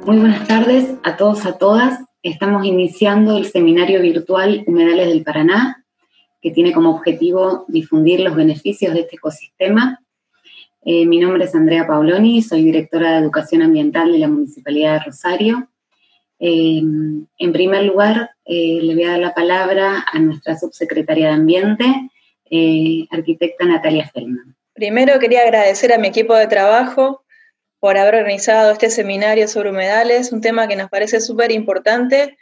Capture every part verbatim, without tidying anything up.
Muy buenas tardes a todos, a todas. Estamos iniciando el seminario virtual Humedales del Paraná, que tiene como objetivo difundir los beneficios de este ecosistema. Eh, mi nombre es Andrea Paoloni, soy directora de Educación Ambiental de la Municipalidad de Rosario. Eh, en primer lugar, eh, le voy a dar la palabra a nuestra subsecretaria de Ambiente, eh, arquitecta Natalia Feldman. Primero quería agradecer a mi equipo de trabajo por haber organizado este seminario sobre humedales, un tema que nos parece súper importante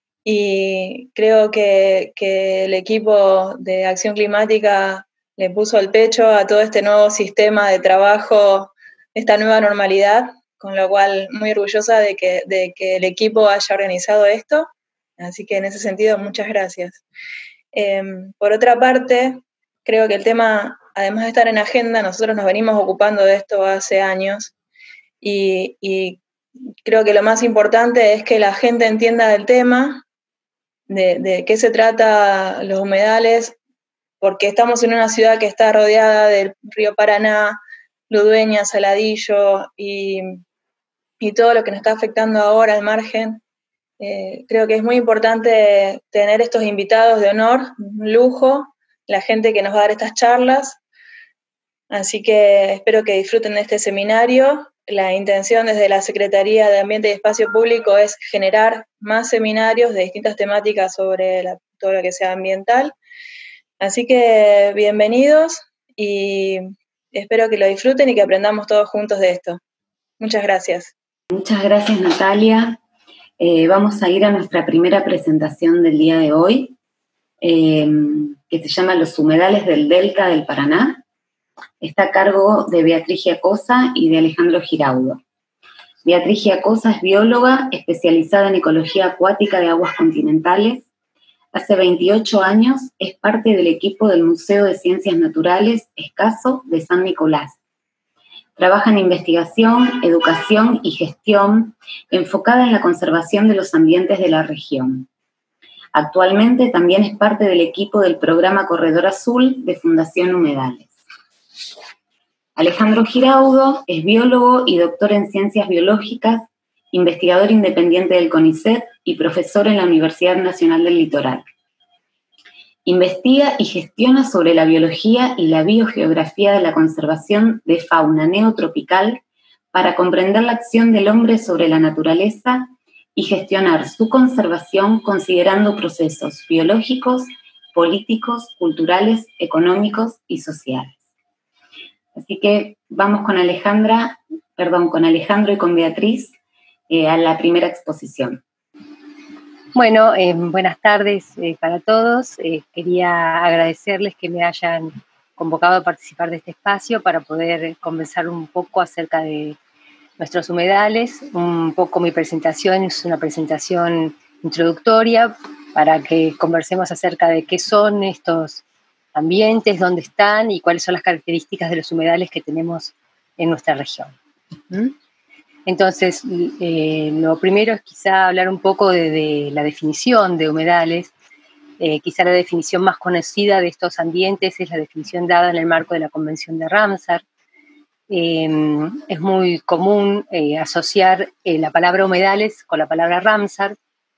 y creo que, que el equipo de Acción Climática le puso el pecho a todo este nuevo sistema de trabajo, esta nueva normalidad, con lo cual muy orgullosa de que, de que el equipo haya organizado esto, así que en ese sentido muchas gracias. Eh, por otra parte, creo que el tema, además de estar en agenda, nosotros nos venimos ocupando de esto hace años y, y creo que lo más importante es que la gente entienda del tema, de, de qué se trata los humedales, porque estamos en una ciudad que está rodeada del río Paraná, Ludueña, Saladillo y, y todo lo que nos está afectando ahora al margen. Eh, creo que es muy importante tener estos invitados de honor, un lujo, la gente que nos va a dar estas charlas. Así que espero que disfruten de este seminario. La intención desde la Secretaría de Ambiente y Espacio Público es generar más seminarios de distintas temáticas sobre la, todo lo que sea ambiental. Así que bienvenidos y espero que lo disfruten y que aprendamos todos juntos de esto. Muchas gracias. Muchas gracias, Natalia. Eh, vamos a ir a nuestra primera presentación del día de hoy, eh, que se llama Los humedales del Delta del Paraná. Está a cargo de Beatriz Giacosa y de Alejandro Giraudo. Beatriz Giacosa es bióloga especializada en ecología acuática de aguas continentales. Hace veintiocho años es parte del equipo del Museo de Ciencias Naturales Escaso de San Nicolás. Trabaja en investigación, educación y gestión enfocada en la conservación de los ambientes de la región. Actualmente también es parte del equipo del programa Corredor Azul de Fundación Humedales. Alejandro Giraudo es biólogo y doctor en ciencias biológicas, investigador independiente del CONICET y profesor en la Universidad Nacional del Litoral. Investiga y gestiona sobre la biología y la biogeografía de la conservación de fauna neotropical para comprender la acción del hombre sobre la naturaleza y gestionar su conservación considerando procesos biológicos, políticos, culturales, económicos y sociales. Así que vamos con Alejandra, perdón, con Alejandro y con Beatriz eh, a la primera exposición. Bueno, eh, buenas tardes eh, para todos. Eh, quería agradecerles que me hayan convocado a participar de este espacio para poder conversar un poco acerca de nuestros humedales. Un poco mi presentación es una presentación introductoria para que conversemos acerca de qué son estos ambientes, dónde están y cuáles son las características de los humedales que tenemos en nuestra región. ¿Mm? Entonces, eh, lo primero es quizá hablar un poco de, de la definición de humedales. Eh, quizá la definición más conocida de estos ambientes es la definición dada en el marco de la Convención de Ramsar. Eh, es muy común eh, asociar eh, la palabra humedales con la palabra Ramsar,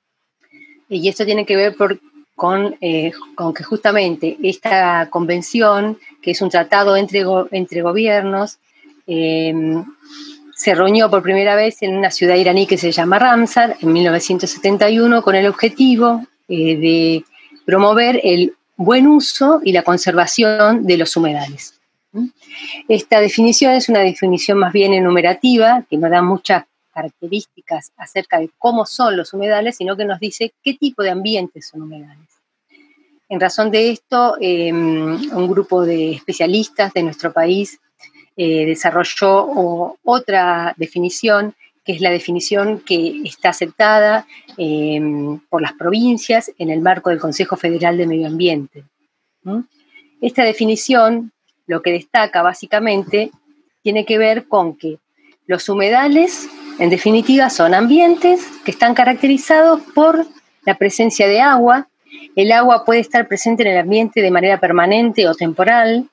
y esto tiene que ver por, con, eh, con que justamente esta convención, que es un tratado entre, go, entre gobiernos, eh, se reunió por primera vez en una ciudad iraní que se llama Ramsar en mil novecientos setenta y uno con el objetivo eh, de promover el buen uso y la conservación de los humedales. Esta definición es una definición más bien enumerativa, que no da muchas características acerca de cómo son los humedales, sino que nos dice qué tipo de ambientes son humedales. En razón de esto, eh, un grupo de especialistas de nuestro país Eh, desarrolló o, otra definición, que es la definición que está aceptada eh, por las provincias en el marco del Consejo Federal de Medio Ambiente. ¿Mm? Esta definición lo que destaca básicamente tiene que ver con que los humedales, en definitiva, son ambientes que están caracterizados por la presencia de agua. El agua puede estar presente en el ambiente de manera permanente o temporal.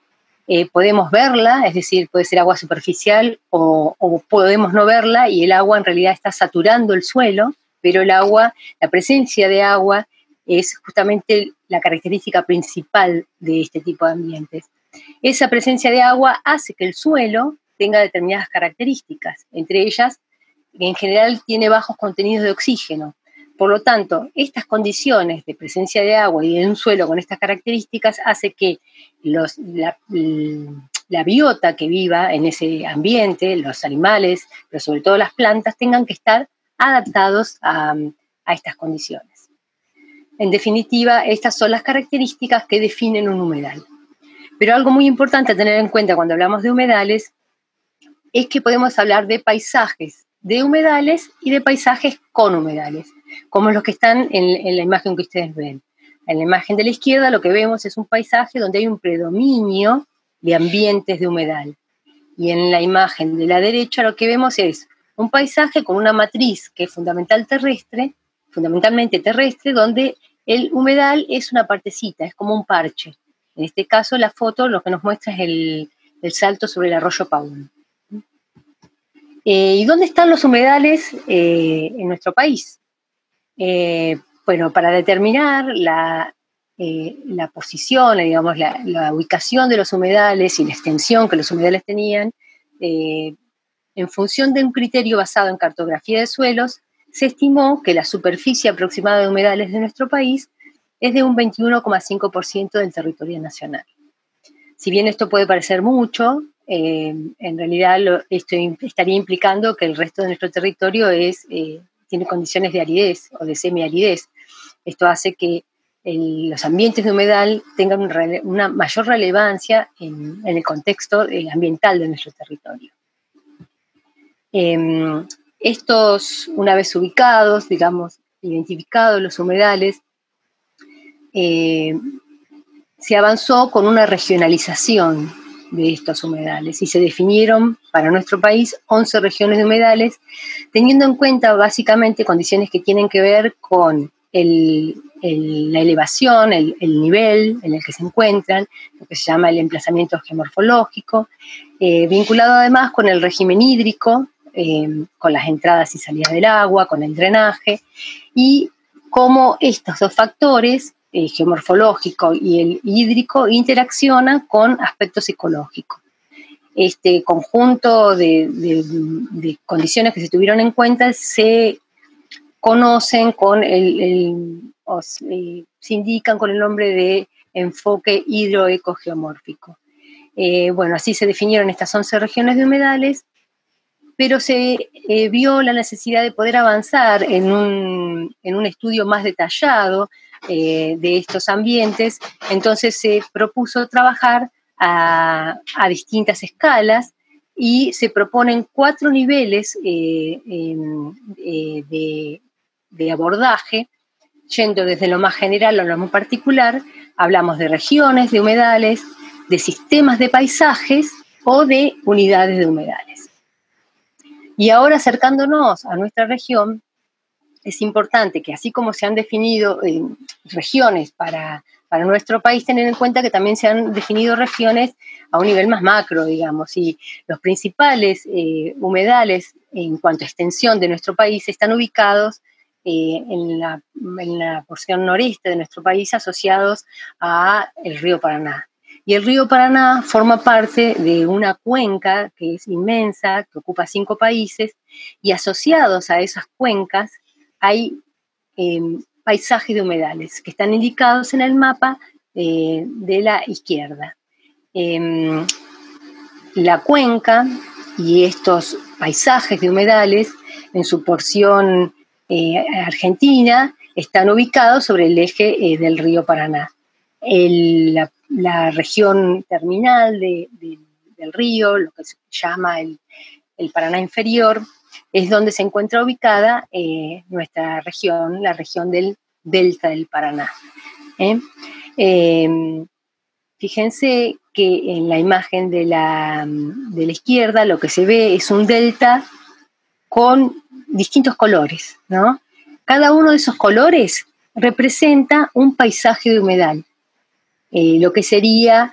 eh, podemos verla, es decir, puede ser agua superficial o, o podemos no verla y el agua en realidad está saturando el suelo, pero el agua, la presencia de agua es justamente la característica principal de este tipo de ambientes. Esa presencia de agua hace que el suelo tenga determinadas características, entre ellas, en general tiene bajos contenidos de oxígeno. Por lo tanto, estas condiciones de presencia de agua y de un suelo con estas características hace que los, la, la biota que viva en ese ambiente, los animales, pero sobre todo las plantas, tengan que estar adaptados a, a estas condiciones. En definitiva, estas son las características que definen un humedal. Pero algo muy importante a tener en cuenta cuando hablamos de humedales es que podemos hablar de paisajes de humedales y de paisajes con humedales, como los que están en, en la imagen que ustedes ven. En la imagen de la izquierda lo que vemos es un paisaje donde hay un predominio de ambientes de humedal. Y en la imagen de la derecha lo que vemos es un paisaje con una matriz que es fundamental terrestre, fundamentalmente terrestre, donde el humedal es una partecita, es como un parche. En este caso la foto lo que nos muestra es el, el salto sobre el arroyo Paúl. Eh, ¿Y dónde están los humedales eh, en nuestro país? Eh, bueno, para determinar la, eh, la posición, digamos, la, la ubicación de los humedales y la extensión que los humedales tenían, eh, en función de un criterio basado en cartografía de suelos, se estimó que la superficie aproximada de humedales de nuestro país es de un veintiuno coma cinco por ciento del territorio nacional. Si bien esto puede parecer mucho, eh, en realidad lo, esto estaría implicando que el resto de nuestro territorio es, eh, tiene condiciones de aridez o de semiaridez. Esto hace que el, los ambientes de humedal tengan un rele, una mayor relevancia en, en el contexto eh, ambiental de nuestro territorio. Eh, estos, una vez ubicados, digamos, identificados los humedales, eh, se avanzó con una regionalización de estos humedales y se definieron para nuestro país once regiones de humedales, teniendo en cuenta básicamente condiciones que tienen que ver con el, el, la elevación, el, el nivel en el que se encuentran, lo que se llama el emplazamiento geomorfológico, eh, vinculado además con el régimen hídrico, eh, con las entradas y salidas del agua, con el drenaje, y cómo estos dos factores, el geomorfológico y el hídrico, interaccionan con aspectos ecológicos. Este conjunto de, de, de condiciones que se tuvieron en cuenta se conocen con el, el o se, se indican con el nombre de enfoque hidroecogeomórfico. Eh, bueno, así se definieron estas once regiones de humedales, pero se eh, vio la necesidad de poder avanzar en un, en un estudio más detallado eh, de estos ambientes. Entonces se propuso trabajar a, a distintas escalas y se proponen cuatro niveles eh, eh, de, de abordaje, yendo desde lo más general a lo más particular. Hablamos de regiones de humedales, de sistemas de paisajes o de unidades de humedales. Y ahora, acercándonos a nuestra región, es importante que así como se han definido eh, regiones para, para nuestro país, tener en cuenta que también se han definido regiones a un nivel más macro, digamos, y los principales eh, humedales en cuanto a extensión de nuestro país están ubicados eh, en, la, en la porción noreste de nuestro país, asociados al río Paraná. Y el río Paraná forma parte de una cuenca que es inmensa, que ocupa cinco países, y asociados a esas cuencas hay eh, paisajes de humedales que están indicados en el mapa eh, de la izquierda. Eh, la cuenca y estos paisajes de humedales, en su porción eh, argentina, están ubicados sobre el eje eh, del río Paraná. El, la, la región terminal de, de, del río, lo que se llama el, el Paraná inferior, es donde se encuentra ubicada eh, nuestra región, la región del delta del Paraná. ¿eh? Eh, fíjense que en la imagen de la, de la izquierda lo que se ve es un delta con distintos colores, ¿no? Cada uno de esos colores representa un paisaje de humedal. Eh, lo que sería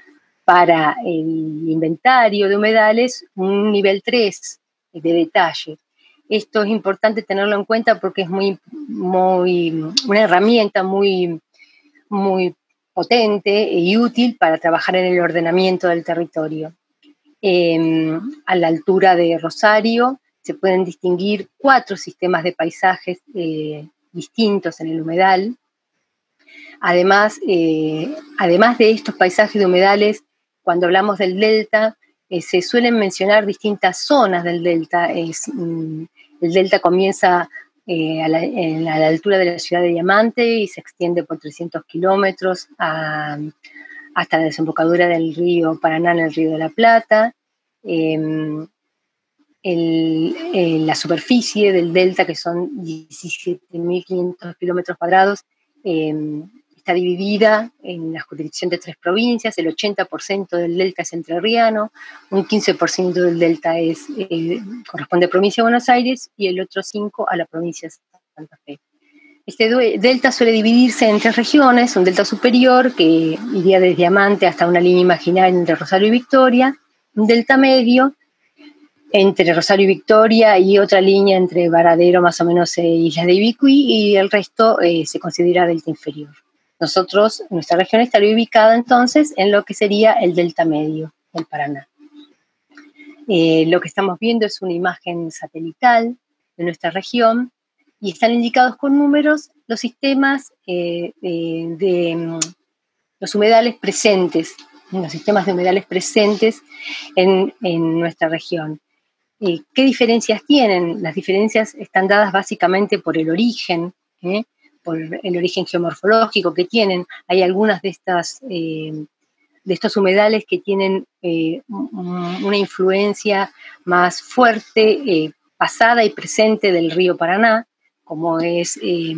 para el inventario de humedales un nivel tres de detalle. Esto es importante tenerlo en cuenta porque es muy, muy, una herramienta muy, muy potente y útil para trabajar en el ordenamiento del territorio. Eh, a la altura de Rosario se pueden distinguir cuatro sistemas de paisajes eh, distintos en el humedal. Además, eh, además de estos paisajes de humedales, cuando hablamos del delta, eh, se suelen mencionar distintas zonas del delta. Es, mm, el delta comienza eh, a, la, en, a la altura de la ciudad de Diamante y se extiende por trescientos kilómetros a, hasta la desembocadura del río Paraná en el Río de la Plata. Eh, el, el, la superficie del delta, que son diecisiete mil quinientos kilómetros cuadrados, eh, está dividida en la jurisdicción de tres provincias. El ochenta por ciento del delta es entrerriano, un quince por ciento del delta es, eh, corresponde a la provincia de Buenos Aires y el otro cinco por ciento a la provincia de Santa Fe. Este delta suele dividirse en tres regiones: un delta superior que iría desde Diamante hasta una línea imaginaria entre Rosario y Victoria, un delta medio entre Rosario y Victoria y otra línea entre Varadero, más o menos eh, Islas de Ibicuí, y el resto eh, se considera delta inferior. Nosotros, nuestra región estaría ubicada entonces en lo que sería el delta medio del Paraná. Eh, lo que estamos viendo es una imagen satelital de nuestra región y están indicados con números los sistemas eh, eh, de um, los humedales presentes, los sistemas de humedales presentes en, en nuestra región. Eh, ¿Qué diferencias tienen? Las diferencias están dadas básicamente por el origen, ¿eh? por el origen geomorfológico que tienen. Hay algunas de estas eh, de estos humedales que tienen eh, una influencia más fuerte, eh, pasada y presente del río Paraná, como es eh,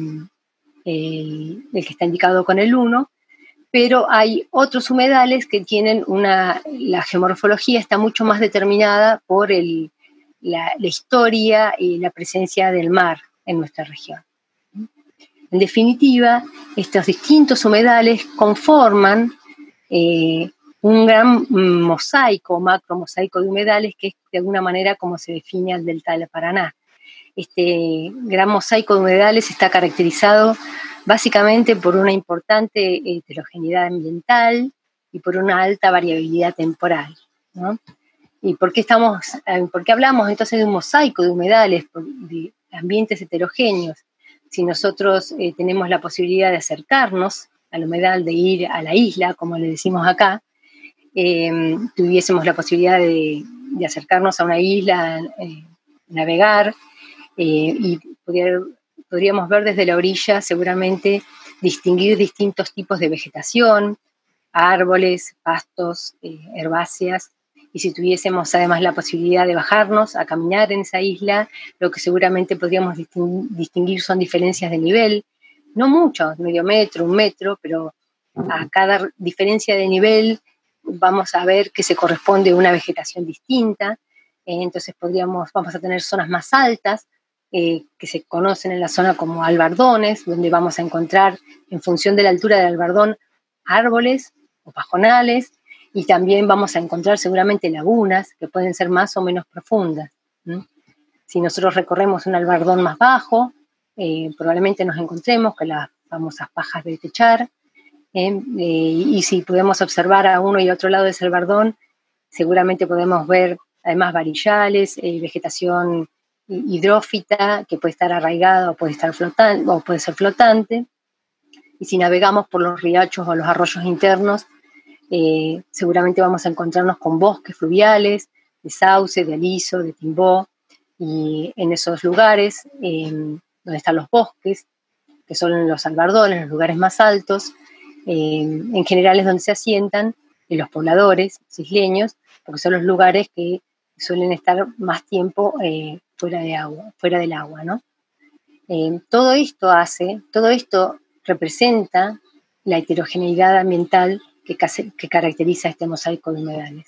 el, el que está indicado con el uno, pero hay otros humedales que tienen una, la geomorfología está mucho más determinada por el La, la historia y la presencia del mar en nuestra región. En definitiva, estos distintos humedales conforman eh, un gran mosaico, macro mosaico de humedales, que es de alguna manera como se define al delta del Paraná. Este gran mosaico de humedales está caracterizado básicamente por una importante heterogeneidad ambiental y por una alta variabilidad temporal, ¿no? ¿Y por qué, estamos, por qué hablamos entonces de un mosaico de humedales, de ambientes heterogéneos? Si nosotros eh, tenemos la posibilidad de acercarnos al humedal, de ir a la isla, como le decimos acá, eh, tuviésemos la posibilidad de, de acercarnos a una isla, eh, navegar, eh, y poder, podríamos ver desde la orilla seguramente distinguir distintos tipos de vegetación, árboles, pastos, eh, herbáceas. Y si tuviésemos además la posibilidad de bajarnos a caminar en esa isla, lo que seguramente podríamos distinguir son diferencias de nivel, no mucho, medio metro, un metro, pero a cada diferencia de nivel vamos a ver que se corresponde a una vegetación distinta. Eh, entonces podríamos, vamos a tener zonas más altas, eh, que se conocen en la zona como albardones, donde vamos a encontrar, en función de la altura del albardón, árboles o pajonales, y también vamos a encontrar seguramente lagunas que pueden ser más o menos profundas. ¿Mm? Si nosotros recorremos un albardón más bajo, eh, probablemente nos encontremos con las famosas pajas de techar, eh, eh, y si podemos observar a uno y a otro lado de ese albardón, seguramente podemos ver además varillales, eh, vegetación hidrófita que puede estar arraigada o puede estar flotante, o puede ser flotante. Y si navegamos por los riachos o los arroyos internos, Eh, seguramente vamos a encontrarnos con bosques fluviales, de sauce, de aliso, de timbó, y en esos lugares eh, donde están los bosques, que son los albardones, los lugares más altos, eh, en general es donde se asientan eh, los pobladores isleños, porque son los lugares que suelen estar más tiempo eh, fuera de agua, fuera del agua, ¿no? Eh, todo esto hace, todo esto representa la heterogeneidad ambiental Que, que caracteriza este mosaico de humedales.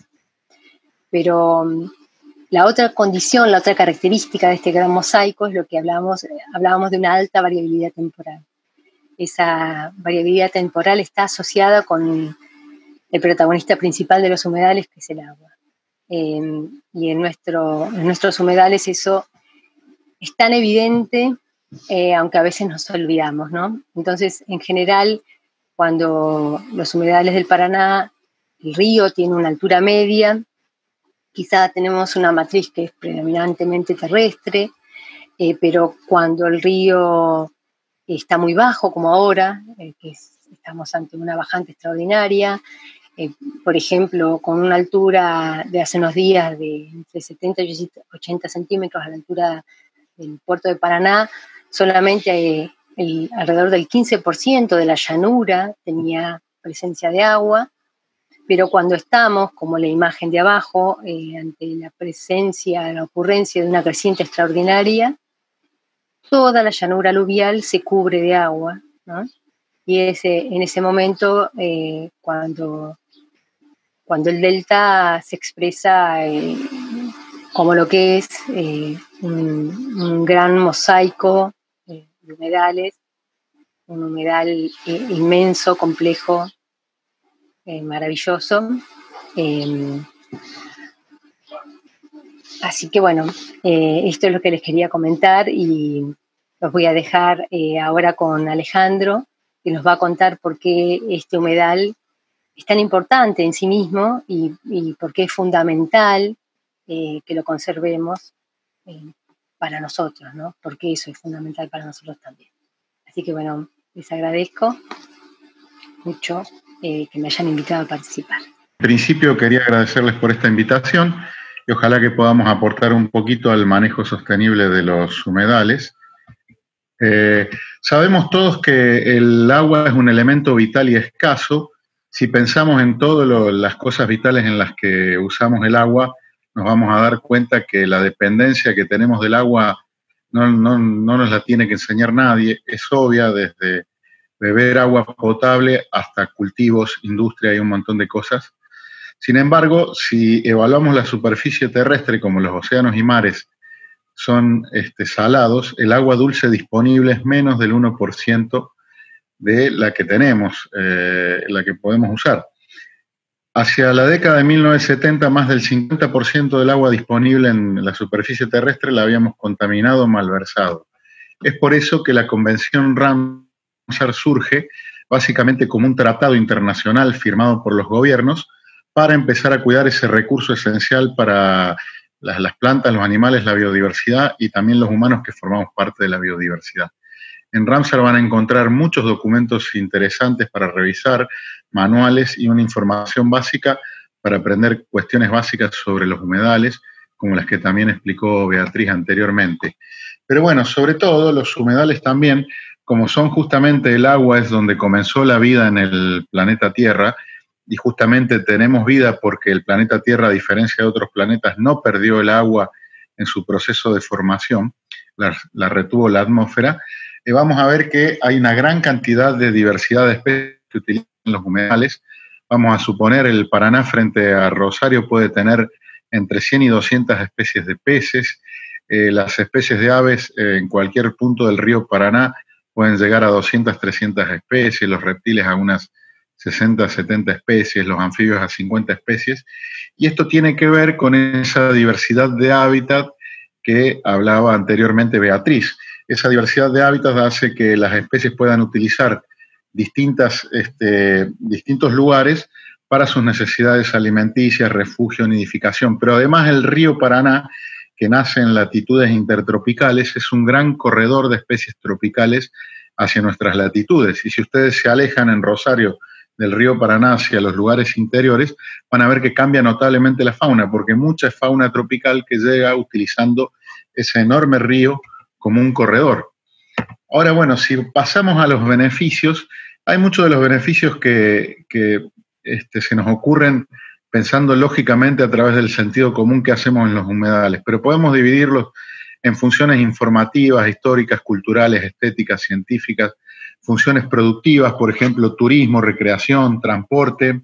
Pero um, la otra condición, la otra característica de este gran mosaico es lo que hablábamos, hablábamos de una alta variabilidad temporal. Esa variabilidad temporal está asociada con el protagonista principal de los humedales, que es el agua. Eh, y en, nuestro, en nuestros humedales eso es tan evidente, eh, aunque a veces nos olvidamos, ¿no? Entonces, en general, cuando los humedales del Paraná, el río tiene una altura media, quizá tenemos una matriz que es predominantemente terrestre, eh, pero cuando el río está muy bajo, como ahora, eh, que es, estamos ante una bajante extraordinaria, eh, por ejemplo, con una altura de hace unos días de entre setenta y ochenta centímetros a la altura del puerto de Paraná, solamente eh, el, alrededor del quince por ciento de la llanura tenía presencia de agua, pero cuando estamos, como la imagen de abajo, eh, ante la presencia, la ocurrencia de una creciente extraordinaria, toda la llanura aluvial se cubre de agua, ¿no? Y ese, en ese momento, eh, cuando, cuando el delta se expresa eh, como lo que es eh, un, un gran mosaico eh, de humedales, un humedal eh, inmenso, complejo, eh, maravilloso. Eh, así que bueno, eh, esto es lo que les quería comentar y los voy a dejar eh, ahora con Alejandro, que nos va a contar por qué este humedal es tan importante en sí mismo y, y por qué es fundamental eh, que lo conservemos eh, para nosotros, ¿no? Porque eso es fundamental para nosotros también. Así que bueno, les agradezco mucho eh, que me hayan invitado a participar. En principio quería agradecerles por esta invitación y ojalá que podamos aportar un poquito al manejo sostenible de los humedales. Eh, sabemos todos que el agua es un elemento vital y escaso. Si pensamos en todas las cosas vitales en las que usamos el agua, nos vamos a dar cuenta que la dependencia que tenemos del agua no, no, no nos la tiene que enseñar nadie, es obvia, desde beber agua potable hasta cultivos, industria y un montón de cosas. Sin embargo, si evaluamos la superficie terrestre, como los océanos y mares son este, salados, el agua dulce disponible es menos del uno por ciento de la que tenemos, eh, la que podemos usar. Hacia la década de mil novecientos setenta, más del cincuenta por ciento del agua disponible en la superficie terrestre la habíamos contaminado o malversado. Es por eso que la Convención Ramsar surge básicamente como un tratado internacional firmado por los gobiernos para empezar a cuidar ese recurso esencial para las, las plantas, los animales, la biodiversidad y también los humanos que formamos parte de la biodiversidad. En Ramsar van a encontrar muchos documentos interesantes para revisar, manuales y una información básica para aprender cuestiones básicas sobre los humedales, como las que también explicó Beatriz anteriormente. Pero bueno, sobre todo los humedales también, como son justamente el agua, es donde comenzó la vida en el planeta Tierra, y justamente tenemos vida porque el planeta Tierra, a diferencia de otros planetas, no perdió el agua en su proceso de formación, la, la retuvo la atmósfera. Eh, vamos a ver que hay una gran cantidad de diversidad de especies que utilizan los humedales. Vamos a suponer el Paraná frente a Rosario puede tener entre cien y doscientas especies de peces. Eh, las especies de aves eh, en cualquier punto del río Paraná pueden llegar a doscientas, trescientas especies, los reptiles a unas sesenta, setenta especies, los anfibios a cincuenta especies. Y esto tiene que ver con esa diversidad de hábitat que hablaba anteriormente Beatriz. Esa diversidad de hábitats hace que las especies puedan utilizar distintas, este, distintos lugares para sus necesidades alimenticias, refugio, nidificación. Pero además el río Paraná, que nace en latitudes intertropicales, es un gran corredor de especies tropicales hacia nuestras latitudes. Y si ustedes se alejan en Rosario del río Paraná hacia los lugares interiores, van a ver que cambia notablemente la fauna, porque mucha es fauna tropical que llega utilizando ese enorme río como un corredor. Ahora, bueno, si pasamos a los beneficios, hay muchos de los beneficios que, que este, se nos ocurren pensando lógicamente a través del sentido común que hacemos en los humedales, pero podemos dividirlos en funciones informativas, históricas, culturales, estéticas, científicas, funciones productivas, por ejemplo, turismo, recreación, transporte,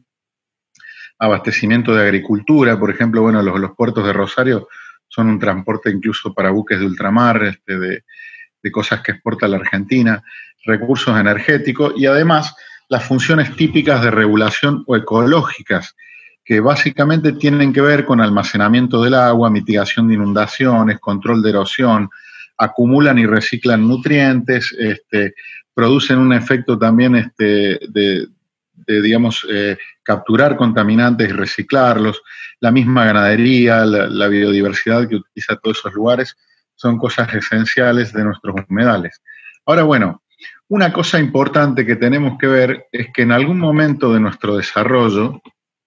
abastecimiento de agricultura, por ejemplo, bueno, los, los puertos de Rosario son un transporte incluso para buques de ultramar, este, de, de cosas que exporta la Argentina, recursos energéticos, y además las funciones típicas de regulación o ecológicas, que básicamente tienen que ver con almacenamiento del agua, mitigación de inundaciones, control de erosión, acumulan y reciclan nutrientes, este, producen un efecto también este, de, de, digamos, eh, capturar contaminantes y reciclarlos, la misma ganadería, la, la biodiversidad que utiliza todos esos lugares, son cosas esenciales de nuestros humedales. Ahora, bueno, una cosa importante que tenemos que ver es que en algún momento de nuestro desarrollo,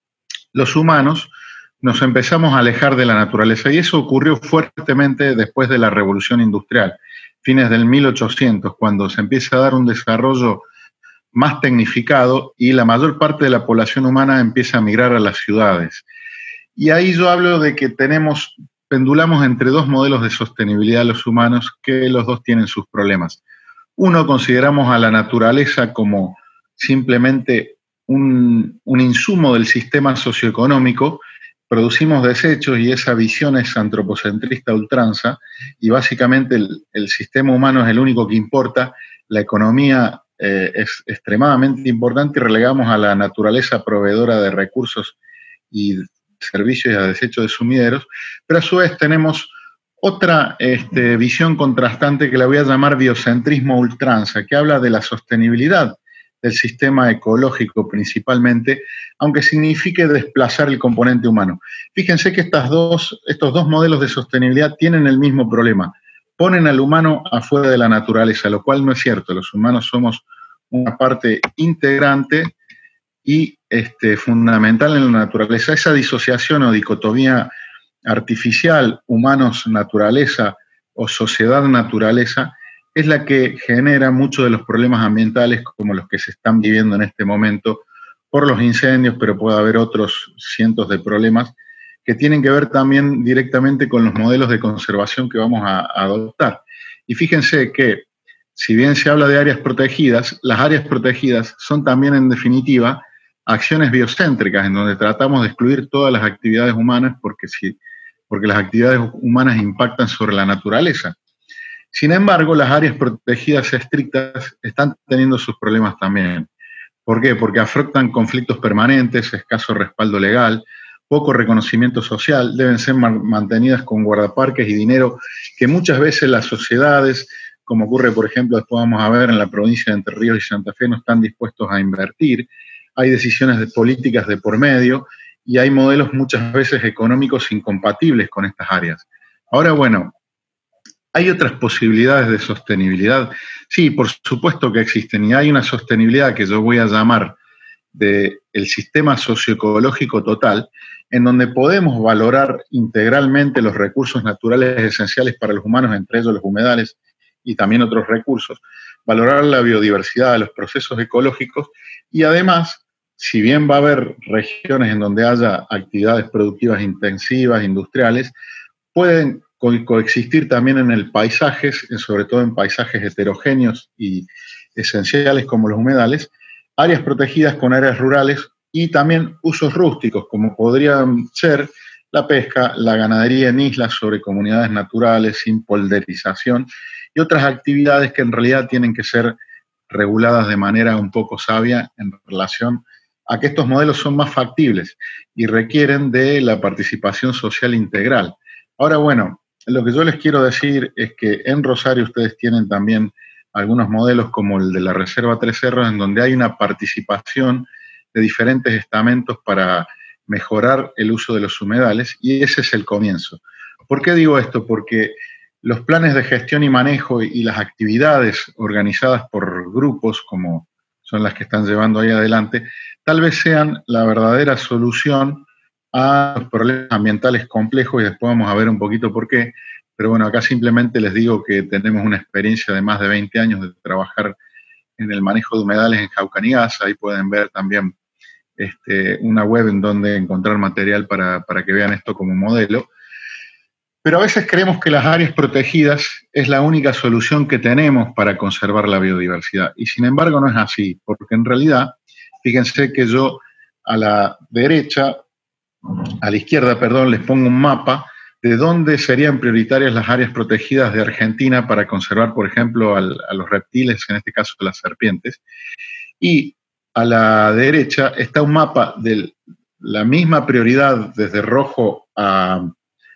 los humanos nos empezamos a alejar de la naturaleza, y eso ocurrió fuertemente después de la Revolución Industrial, fines del mil ochocientos, cuando se empieza a dar un desarrollo más tecnificado y la mayor parte de la población humana empieza a migrar a las ciudades. Y ahí yo hablo de que tenemos, pendulamos entre dos modelos de sostenibilidad los humanos, que los dos tienen sus problemas. Uno, consideramos a la naturaleza como simplemente un, un insumo del sistema socioeconómico, producimos desechos y esa visión es antropocentrista a ultranza, y básicamente el, el sistema humano es el único que importa, la economía eh, es extremadamente importante y relegamos a la naturaleza proveedora de recursos y servicios y a desechos de sumideros, pero a su vez tenemos otra este, visión contrastante que la voy a llamar biocentrismo a ultranza, que habla de la sostenibilidad del sistema ecológico principalmente, aunque signifique desplazar el componente humano. Fíjense que estas dos, estos dos modelos de sostenibilidad tienen el mismo problema. Ponen al humano afuera de la naturaleza, lo cual no es cierto. Los humanos somos una parte integrante y este, fundamental en la naturaleza. Esa disociación o dicotomía artificial, humanos-naturaleza o sociedad-naturaleza, es la que genera muchos de los problemas ambientales como los que se están viviendo en este momento por los incendios, pero puede haber otros cientos de problemas que tienen que ver también directamente con los modelos de conservación que vamos a, a adoptar. Y fíjense que, si bien se habla de áreas protegidas, las áreas protegidas son también, en definitiva, acciones biocéntricas, en donde tratamos de excluir todas las actividades humanas porque, si, porque las actividades humanas impactan sobre la naturaleza. Sin embargo, las áreas protegidas estrictas están teniendo sus problemas también. ¿Por qué? Porque afrontan conflictos permanentes, escaso respaldo legal, poco reconocimiento social, deben ser mantenidas con guardaparques y dinero que muchas veces las sociedades, como ocurre, por ejemplo, después vamos a ver en la provincia de Entre Ríos y Santa Fe, no están dispuestos a invertir. Hay decisiones de políticas de por medio y hay modelos muchas veces económicos incompatibles con estas áreas. Ahora, bueno, ¿hay otras posibilidades de sostenibilidad? Sí, por supuesto que existen, y hay una sostenibilidad que yo voy a llamar del sistema socioecológico total, en donde podemos valorar integralmente los recursos naturales esenciales para los humanos, entre ellos los humedales y también otros recursos, valorar la biodiversidad, los procesos ecológicos, y además, si bien va a haber regiones en donde haya actividades productivas intensivas, industriales, pueden co coexistir también en el paisaje, sobre todo en paisajes heterogéneos y esenciales como los humedales, áreas protegidas con áreas rurales y también usos rústicos, como podrían ser la pesca, la ganadería en islas sobre comunidades naturales, sin polderización, y otras actividades que en realidad tienen que ser reguladas de manera un poco sabia en relación a que estos modelos son más factibles y requieren de la participación social integral. Ahora, bueno, lo que yo les quiero decir es que en Rosario ustedes tienen también algunos modelos como el de la Reserva Tres Cerros, en donde hay una participación de diferentes estamentos para mejorar el uso de los humedales, y ese es el comienzo. ¿Por qué digo esto? Porque los planes de gestión y manejo y las actividades organizadas por grupos, como son las que están llevando ahí adelante, tal vez sean la verdadera solución a los problemas ambientales complejos, y después vamos a ver un poquito por qué. Pero bueno, acá simplemente les digo que tenemos una experiencia de más de veinte años de trabajar en el manejo de humedales en Jaucanigaza. Ahí pueden ver también este, una web en donde encontrar material para, para que vean esto como modelo. Pero a veces creemos que las áreas protegidas es la única solución que tenemos para conservar la biodiversidad. Y sin embargo no es así, porque en realidad, fíjense que yo a la derecha, a la izquierda, perdón, les pongo un mapa de dónde serían prioritarias las áreas protegidas de Argentina para conservar, por ejemplo, al, a los reptiles, en este caso las serpientes. Y a la derecha está un mapa de la misma prioridad desde rojo a,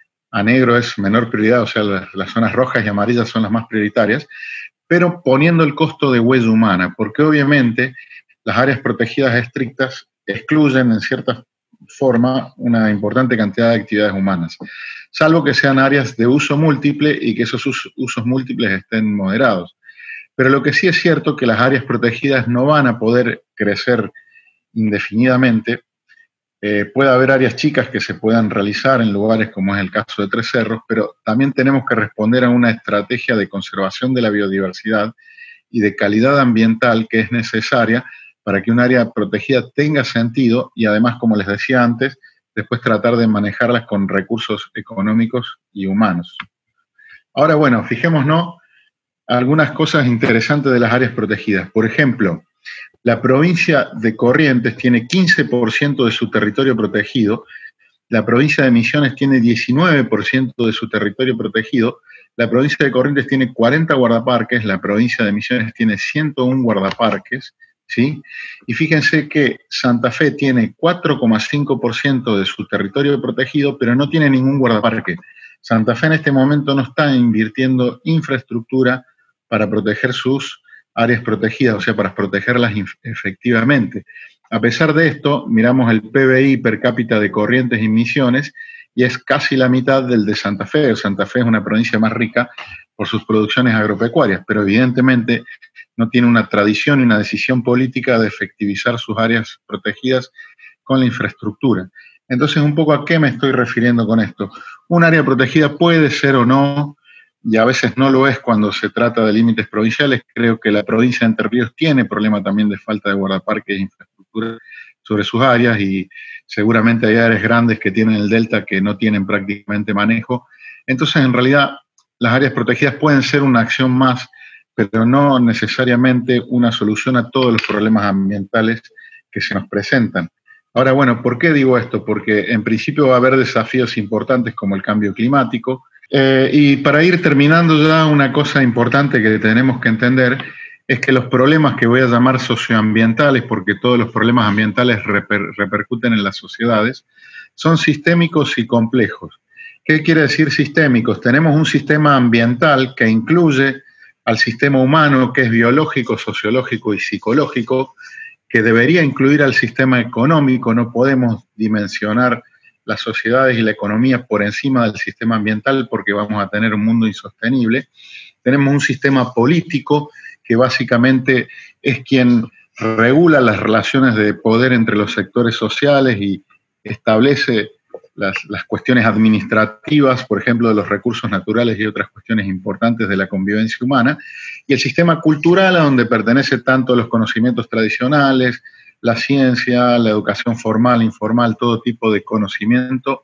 a negro es menor prioridad, o sea, las, las zonas rojas y amarillas son las más prioritarias, pero poniendo el costo de huella humana, porque obviamente las áreas protegidas estrictas excluyen en cierta forma una importante cantidad de actividades humanas, salvo que sean áreas de uso múltiple y que esos us- usos múltiples estén moderados. Pero lo que sí es cierto es que las áreas protegidas no van a poder crecer indefinidamente. Eh, puede haber áreas chicas que se puedan realizar en lugares como es el caso de Tres Cerros, pero también tenemos que responder a una estrategia de conservación de la biodiversidad y de calidad ambiental que es necesaria para que un área protegida tenga sentido y además, como les decía antes, después tratar de manejarlas con recursos económicos y humanos. Ahora, bueno, fijémonos algunas cosas interesantes de las áreas protegidas. Por ejemplo, la provincia de Corrientes tiene quince por ciento de su territorio protegido, la provincia de Misiones tiene diecinueve por ciento de su territorio protegido, la provincia de Corrientes tiene cuarenta guardaparques, la provincia de Misiones tiene ciento uno guardaparques, ¿sí? Y fíjense que Santa Fe tiene cuatro coma cinco por ciento de su territorio protegido, pero no tiene ningún guardaparque. Santa Fe en este momento no está invirtiendo infraestructura para proteger sus áreas protegidas, o sea, para protegerlas efectivamente. A pesar de esto, miramos el P B I per cápita de Corrientes y Misiones y es casi la mitad del de Santa Fe. Santa Fe es una provincia más rica por sus producciones agropecuarias, pero evidentemente no tiene una tradición y una decisión política de efectivizar sus áreas protegidas con la infraestructura. Entonces, un poco a qué me estoy refiriendo con esto. Un área protegida puede ser o no, y a veces no lo es cuando se trata de límites provinciales. Creo que la provincia de Entre Ríos tiene problema también de falta de guardaparques e infraestructura sobre sus áreas y seguramente hay áreas grandes que tienen el delta que no tienen prácticamente manejo. Entonces, en realidad, las áreas protegidas pueden ser una acción más, pero no necesariamente una solución a todos los problemas ambientales que se nos presentan. Ahora, bueno, ¿por qué digo esto? Porque en principio va a haber desafíos importantes como el cambio climático. Eh, y para ir terminando ya, una cosa importante que tenemos que entender es que los problemas que voy a llamar socioambientales, porque todos los problemas ambientales reper, repercuten en las sociedades, son sistémicos y complejos. ¿Qué quiere decir sistémicos? Tenemos un sistema ambiental que incluye al sistema humano, que es biológico, sociológico y psicológico, que debería incluir al sistema económico. No podemos dimensionar las sociedades y la economía por encima del sistema ambiental porque vamos a tener un mundo insostenible. Tenemos un sistema político que básicamente es quien regula las relaciones de poder entre los sectores sociales y establece las, las cuestiones administrativas, por ejemplo, de los recursos naturales y otras cuestiones importantes de la convivencia humana. Y el sistema cultural, a donde pertenece tanto los conocimientos tradicionales, la ciencia, la educación formal, informal, todo tipo de conocimiento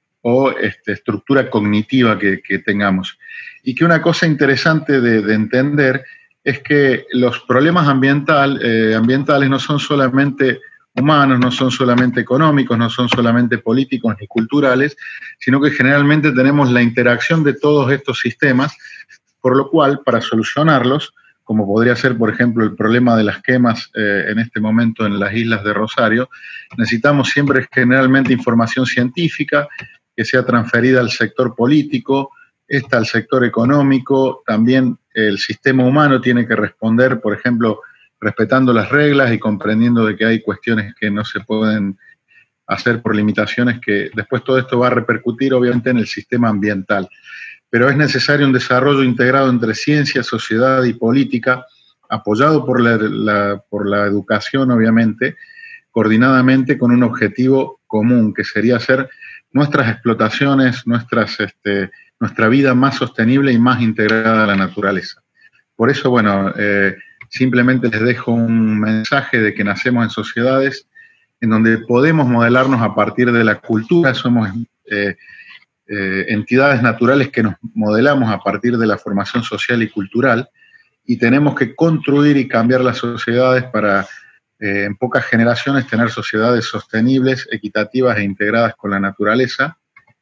o este, estructura cognitiva que, que tengamos. Y que una cosa interesante de, de entender es que los problemas ambiental, eh, ambientales no son solamente humanos, no son solamente económicos, no son solamente políticos ni culturales, sino que generalmente tenemos la interacción de todos estos sistemas, por lo cual, para solucionarlos, como podría ser, por ejemplo, el problema de las quemas eh, en este momento en las islas de Rosario, necesitamos siempre generalmente información científica que sea transferida al sector político, esta al sector económico, también el sistema humano tiene que responder, por ejemplo, respetando las reglas y comprendiendo de que hay cuestiones que no se pueden hacer por limitaciones, que después todo esto va a repercutir obviamente en el sistema ambiental. Pero es necesario un desarrollo integrado entre ciencia, sociedad y política, apoyado por la, la, por la educación, obviamente, coordinadamente con un objetivo común, que sería hacer nuestras explotaciones, nuestras, este, nuestra vida más sostenible y más integrada a la naturaleza. Por eso, bueno, eh, simplemente les dejo un mensaje de que nacemos en sociedades en donde podemos modelarnos a partir de la cultura, somos eh, eh, entidades naturales que nos modelamos a partir de la formación social y cultural, y tenemos que construir y cambiar las sociedades para, eh, en pocas generaciones, tener sociedades sostenibles, equitativas e integradas con la naturaleza,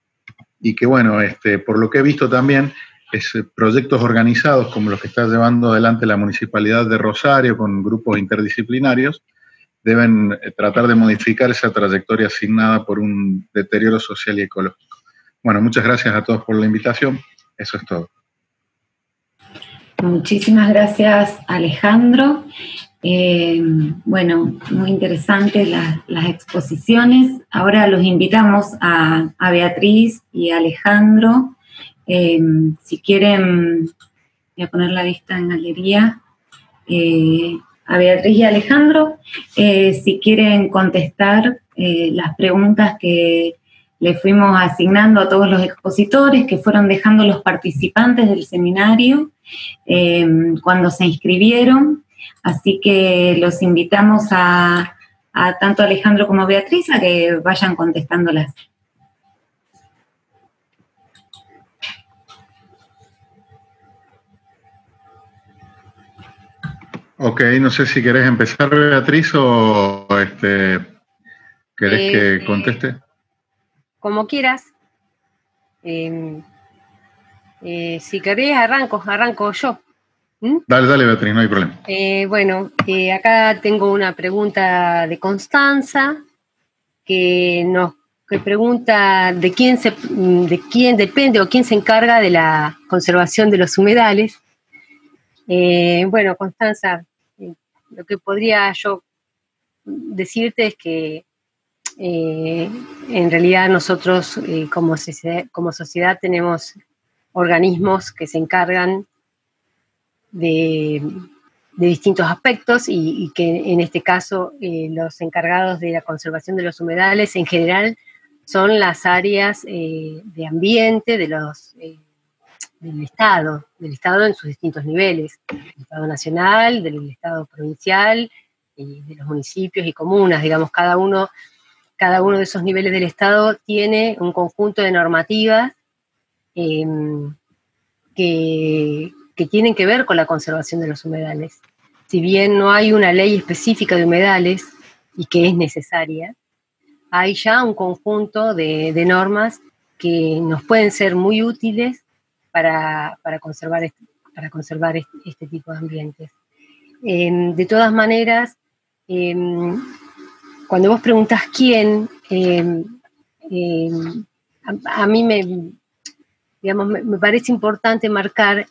y que, bueno, este, por lo que he visto también, es proyectos organizados como los que está llevando adelante la Municipalidad de Rosario con grupos interdisciplinarios, deben tratar de modificar esa trayectoria asignada por un deterioro social y ecológico. Bueno, muchas gracias a todos por la invitación. Eso es todo. Muchísimas gracias, Alejandro. Eh, bueno, muy interesantes las, las exposiciones. Ahora los invitamos a, a Beatriz y a Alejandro. Eh, si quieren, voy a poner la vista en galería. Eh, a Beatriz y a Alejandro, eh, si quieren contestar eh, las preguntas que le fuimos asignando a todos los expositores que fueron dejando los participantes del seminario eh, cuando se inscribieron. Así que los invitamos a, a tanto Alejandro como Beatriz a que vayan contestándolas. Ok, no sé si querés empezar, Beatriz, o este, querés eh, que conteste. Como quieras. Eh, eh, si querés, arranco, arranco yo. ¿Mm? Dale, dale, Beatriz, no hay problema. Eh, bueno, eh, acá tengo una pregunta de Constanza, que nos que pregunta de quién, se, de quién depende o quién se encarga de la conservación de los humedales. Eh, bueno, Constanza, eh, lo que podría yo decirte es que eh, en realidad nosotros eh, como, sociedad, como sociedad tenemos organismos que se encargan de, de distintos aspectos y, y que en este caso eh, los encargados de la conservación de los humedales en general son las áreas eh, de ambiente de los... Eh, del Estado, del Estado en sus distintos niveles, del Estado nacional, del Estado provincial, y de los municipios y comunas, digamos, cada uno, cada uno de esos niveles del Estado tiene un conjunto de normativas eh, que, que tienen que ver con la conservación de los humedales. Si bien no hay una ley específica de humedales y que es necesaria, hay ya un conjunto de, de normas que nos pueden ser muy útiles Para, para conservar, este, para conservar este, este tipo de ambientes. Eh, de todas maneras, eh, cuando vos preguntás quién, eh, eh, a, a mí me, digamos, me, me parece importante marcar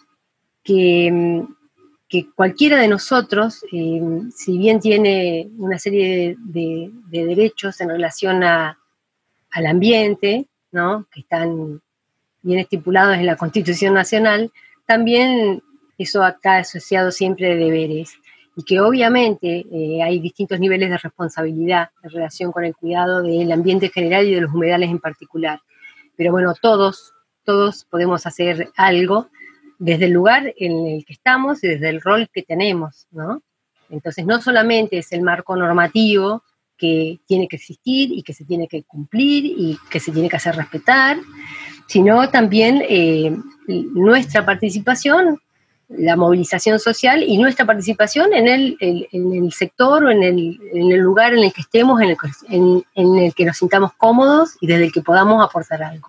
que, que cualquiera de nosotros, eh, si bien tiene una serie de, de, de derechos en relación a, al ambiente, ¿no?, que están bien estipulados en la Constitución Nacional, también eso está asociado siempre de deberes, y que obviamente eh, hay distintos niveles de responsabilidad en relación con el cuidado del ambiente en general y de los humedales en particular. Pero bueno, todos, todos podemos hacer algo desde el lugar en el que estamos y desde el rol que tenemos, ¿no? Entonces no solamente es el marco normativo que tiene que existir y que se tiene que cumplir y que se tiene que hacer respetar, sino también eh, nuestra participación, la movilización social y nuestra participación en el, el, en el sector o en el, en el lugar en el que estemos, en el, en, en el que nos sintamos cómodos y desde el que podamos aportar algo.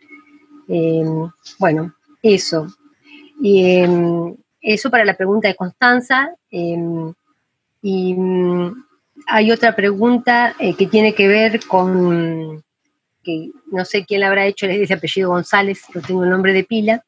Eh, bueno, eso. Y, eh, eso para la pregunta de Constanza. Eh, y hay otra pregunta eh, que tiene que ver con... que no sé quién la habrá hecho, ese apellido González, no tengo el nombre de pila,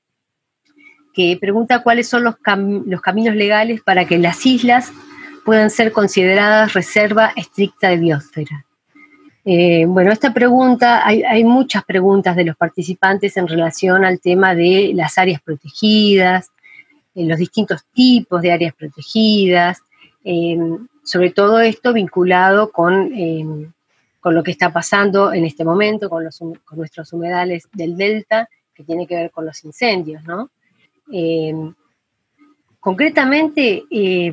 que pregunta cuáles son los, cam los caminos legales para que las islas puedan ser consideradas reserva estricta de biosfera. Eh, bueno, esta pregunta, hay, hay muchas preguntas de los participantes en relación al tema de las áreas protegidas, eh, los distintos tipos de áreas protegidas, eh, sobre todo esto vinculado con... Eh, con lo que está pasando en este momento, con, los, con nuestros humedales del delta, que tiene que ver con los incendios, ¿no? Eh, concretamente, eh,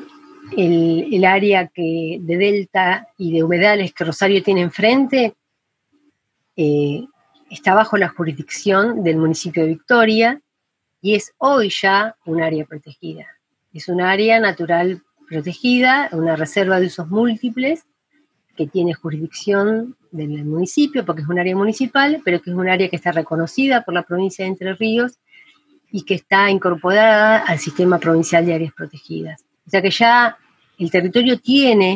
el, el área que, de delta y de humedales que Rosario tiene enfrente eh, está bajo la jurisdicción del municipio de Victoria y es hoy ya un área protegida. Es un área natural protegida, una reserva de usos múltiples, que tiene jurisdicción del municipio, porque es un área municipal, pero que es un área que está reconocida por la provincia de Entre Ríos y que está incorporada al sistema provincial de áreas protegidas. O sea que ya el territorio tiene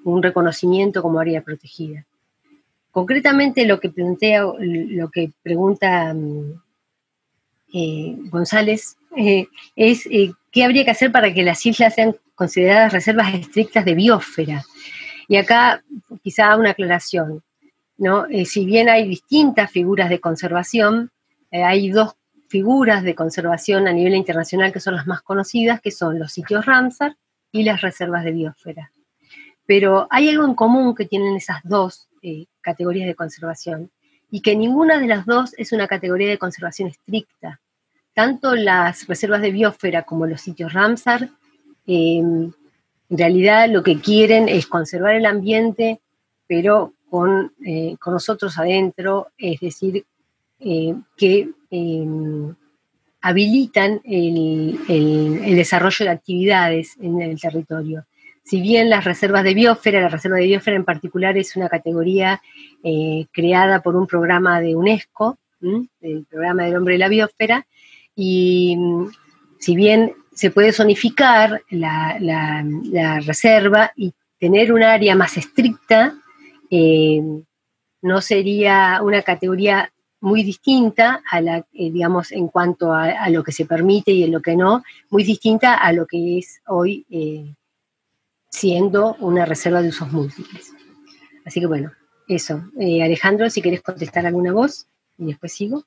un reconocimiento como área protegida. Concretamente lo que plantea, lo que pregunta eh, González eh, es eh, qué habría que hacer para que las islas sean consideradas reservas estrictas de biosfera. Y acá quizá una aclaración, ¿no? Eh, si bien hay distintas figuras de conservación, eh, hay dos figuras de conservación a nivel internacional que son las más conocidas, que son los sitios Ramsar y las reservas de biosfera. Pero hay algo en común que tienen esas dos eh, categorías de conservación, y que ninguna de las dos es una categoría de conservación estricta. Tanto las reservas de biosfera como los sitios Ramsar, eh, en realidad lo que quieren es conservar el ambiente, pero con, eh, con nosotros adentro, es decir, eh, que eh, habilitan el, el, el desarrollo de actividades en el territorio. Si bien las reservas de biosfera, la reserva de biosfera en particular es una categoría eh, creada por un programa de UNESCO, ¿m? el programa del hombre de la biosfera, y si bien se puede zonificar la, la, la reserva y tener un área más estricta, eh, no sería una categoría muy distinta a la, eh, digamos, en cuanto a, a lo que se permite y en lo que no, muy distinta a lo que es hoy eh, siendo una reserva de usos múltiples. Así que bueno, eso. Eh, Alejandro, si querés contestar alguna voz, y después sigo.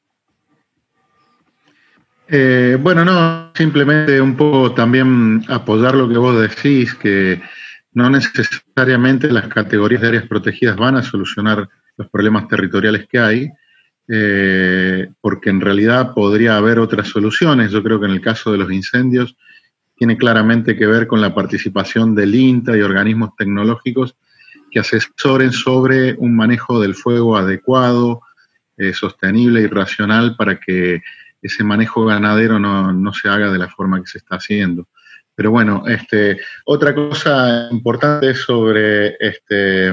Eh, bueno, no, simplemente un poco también apoyar lo que vos decís, que no necesariamente las categorías de áreas protegidas van a solucionar los problemas territoriales que hay, eh, porque en realidad podría haber otras soluciones. Yo creo que en el caso de los incendios tiene claramente que ver con la participación del INTA y organismos tecnológicos que asesoren sobre un manejo del fuego adecuado, eh, sostenible y racional para que ese manejo ganadero no, no se haga de la forma que se está haciendo. Pero bueno, este, otra cosa importante sobre, este,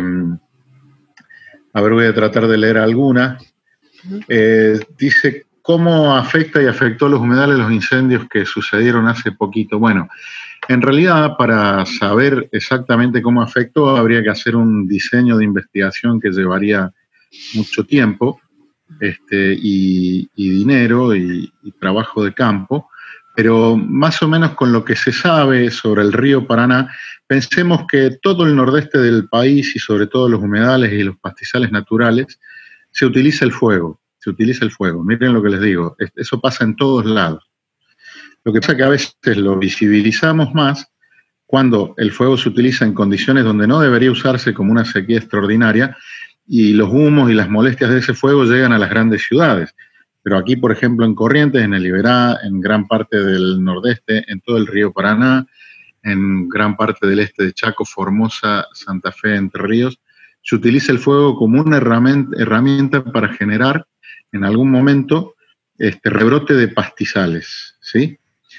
a ver, voy a tratar de leer alguna, eh, dice, ¿cómo afecta y afectó a los humedales los incendios que sucedieron hace poquito? Bueno, en realidad para saber exactamente cómo afectó habría que hacer un diseño de investigación que llevaría mucho tiempo, Este, y, y dinero y, y trabajo de campo, pero más o menos con lo que se sabe sobre el río Paraná, pensemos que todo el nordeste del país y sobre todo los humedales y los pastizales naturales, se utiliza el fuego, se utiliza el fuego. Miren lo que les digo, eso pasa en todos lados. Lo que pasa es que a veces lo visibilizamos más cuando el fuego se utiliza en condiciones donde no debería usarse, como una sequía extraordinaria, y los humos y las molestias de ese fuego llegan a las grandes ciudades. Pero aquí, por ejemplo, en Corrientes, en el Iberá, en gran parte del nordeste, en todo el río Paraná, en gran parte del este de Chaco, Formosa, Santa Fe, Entre Ríos, se utiliza el fuego como una herramienta, herramienta para generar, en algún momento, este rebrote de pastizales, ¿sí?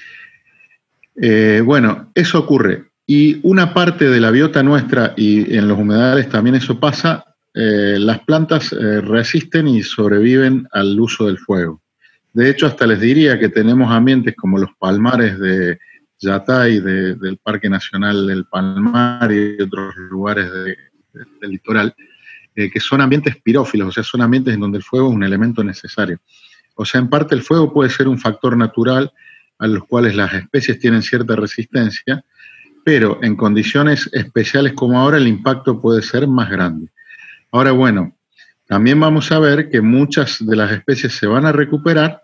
Eh, bueno, eso ocurre. Y una parte de la biota nuestra, y en los humedales también eso pasa, Eh, las plantas eh, resisten y sobreviven al uso del fuego. De hecho, hasta les diría que tenemos ambientes como los palmares de Yatay, de, del Parque Nacional del Palmar y otros lugares de, de, del litoral, eh, que son ambientes pirófilos, o sea, son ambientes en donde el fuego es un elemento necesario. O sea, en parte el fuego puede ser un factor natural a los cuales las especies tienen cierta resistencia, pero en condiciones especiales como ahora el impacto puede ser más grande. Ahora, bueno, también vamos a ver que muchas de las especies se van a recuperar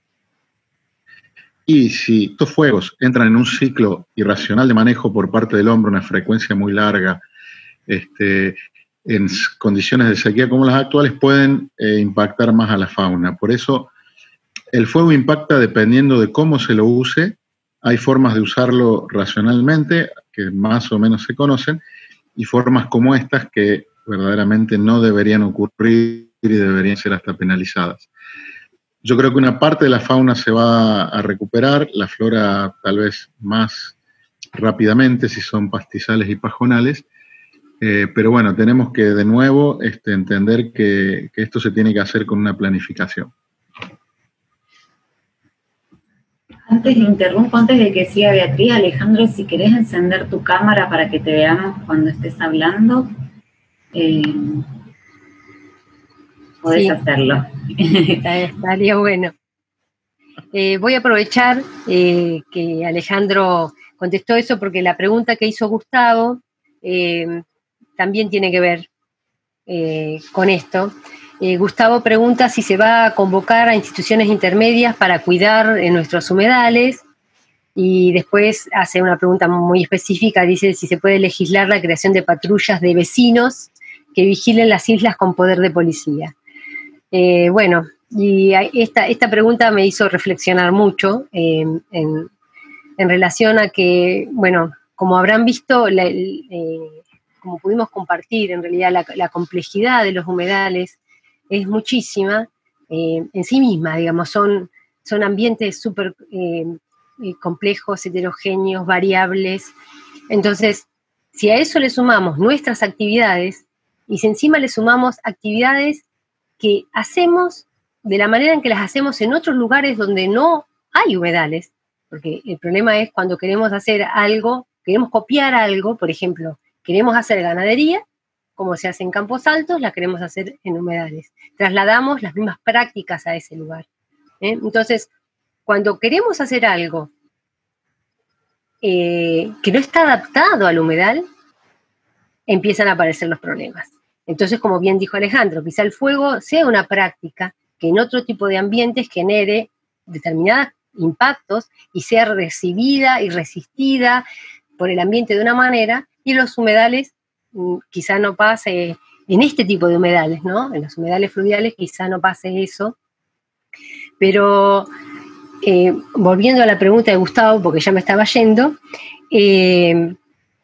y si estos fuegos entran en un ciclo irracional de manejo por parte del hombre, una frecuencia muy larga, este, en condiciones de sequía como las actuales, pueden eh, impactar más a la fauna. Por eso, el fuego impacta dependiendo de cómo se lo use. Hay formas de usarlo racionalmente, que más o menos se conocen, y formas como estas que verdaderamente no deberían ocurrir y deberían ser hasta penalizadas. Yo creo que una parte de la fauna se va a recuperar, la flora tal vez más rápidamente si son pastizales y pajonales, eh, pero bueno, tenemos que de nuevo este, entender que, que esto se tiene que hacer con una planificación. Antes de interrumpo, antes de que siga Beatriz, Alejandro, si querés encender tu cámara para que te veamos cuando estés hablando, eh, podés sí. hacerlo. Estaría bueno. Eh, voy a aprovechar eh, que Alejandro contestó eso porque la pregunta que hizo Gustavo eh, también tiene que ver eh, con esto. Eh, Gustavo pregunta si se va a convocar a instituciones intermedias para cuidar en nuestros humedales, y después hace una pregunta muy específica, dice si se puede legislar la creación de patrullas de vecinos que vigilen las islas con poder de policía. Eh, bueno, y esta, esta pregunta me hizo reflexionar mucho eh, en, en relación a que, bueno, como habrán visto, la, eh, como pudimos compartir, en realidad la, la complejidad de los humedales es muchísima eh, en sí misma, digamos, son, son ambientes súper eh, complejos, heterogéneos, variables. Entonces, si a eso le sumamos nuestras actividades, y si encima le sumamos actividades que hacemos de la manera en que las hacemos en otros lugares donde no hay humedales, porque el problema es cuando queremos hacer algo, queremos copiar algo, por ejemplo, queremos hacer ganadería, como se hace en Campos Altos, la queremos hacer en humedales. Trasladamos las mismas prácticas a ese lugar. ¿eh? Entonces, cuando queremos hacer algo eh, que no está adaptado al humedal, empiezan a aparecer los problemas. Entonces, como bien dijo Alejandro, quizá el fuego sea una práctica que en otro tipo de ambientes genere determinados impactos y sea recibida y resistida por el ambiente de una manera, y en los humedales quizá no pase, en este tipo de humedales, ¿no? En los humedales fluviales quizá no pase eso, pero eh, volviendo a la pregunta de Gustavo, porque ya me estaba yendo, eh,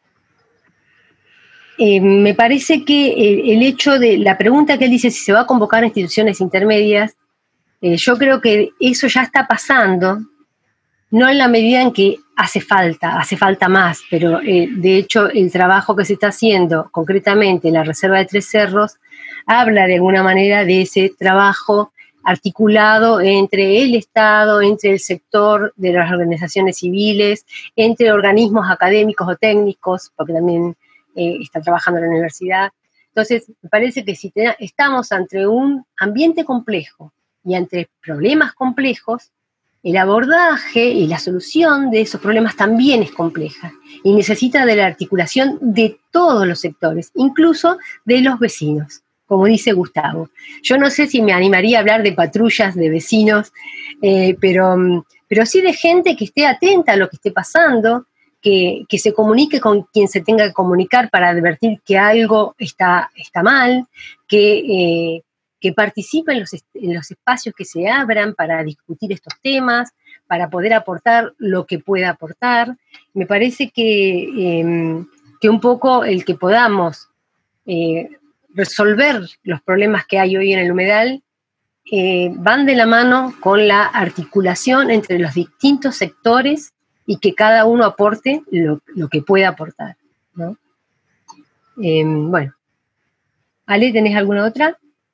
Eh, me parece que el, el hecho de la pregunta que él dice si se va a convocar a instituciones intermedias, eh, yo creo que eso ya está pasando, no en la medida en que hace falta, hace falta más, pero eh, de hecho el trabajo que se está haciendo concretamente en la Reserva de Tres Cerros habla de alguna manera de ese trabajo articulado entre el Estado, entre el sector de las organizaciones civiles, entre organismos académicos o técnicos, porque también Eh, está trabajando en la universidad. Entonces, me parece que si te, estamos ante un ambiente complejo y ante problemas complejos, el abordaje y la solución de esos problemas también es compleja y necesita de la articulación de todos los sectores, incluso de los vecinos, como dice Gustavo. Yo no sé si me animaría a hablar de patrullas de vecinos, eh, pero, pero sí de gente que esté atenta a lo que esté pasando, Que, que se comunique con quien se tenga que comunicar para advertir que algo está, está mal, que, eh, que participe en los, en los espacios que se abran para discutir estos temas, para poder aportar lo que pueda aportar. Me parece que, eh, que un poco el que podamos eh, resolver los problemas que hay hoy en el humedal eh, van de la mano con la articulación entre los distintos sectores y que cada uno aporte lo, lo que pueda aportar, ¿no? Eh, bueno. Ale, ¿tenés alguna otra?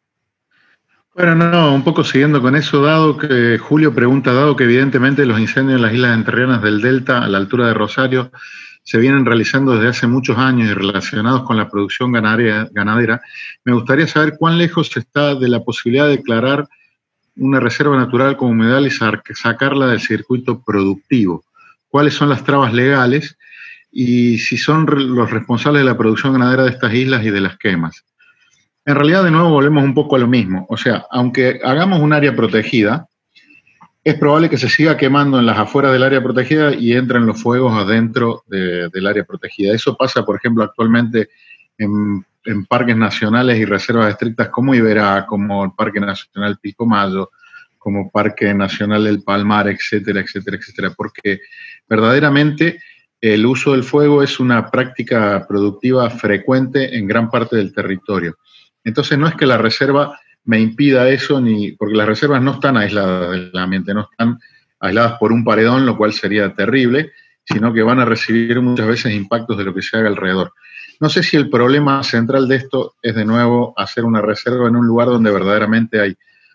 Bueno, no, un poco siguiendo con eso, dado que Julio pregunta, dado que evidentemente los incendios en las islas entrerrianas del Delta, a la altura de Rosario, se vienen realizando desde hace muchos años y relacionados con la producción ganadera, ganadera, me gustaría saber cuán lejos está de la posibilidad de declarar una reserva natural como humedal y sacarla del circuito productivo. ¿Cuáles son las trabas legales y si son los responsables de la producción ganadera de estas islas y de las quemas? En realidad, de nuevo, volvemos un poco a lo mismo. O sea, aunque hagamos un área protegida, es probable que se siga quemando en las afueras del área protegida y entren los fuegos adentro de, del área protegida. Eso pasa, por ejemplo, actualmente en, en parques nacionales y reservas estrictas como Iberá, como el Parque Nacional Pilcomayo, como Parque Nacional del Palmar, etcétera, etcétera, etcétera, porque verdaderamente el uso del fuego es una práctica productiva frecuente en gran parte del territorio. Entonces no es que la reserva me impida eso, ni porque las reservas no están aisladas del ambiente, no están aisladas por un paredón, lo cual sería terrible, sino que van a recibir muchas veces impactos de lo que se haga alrededor. No sé si el problema central de esto es de nuevo hacer una reserva en un lugar donde verdaderamente hay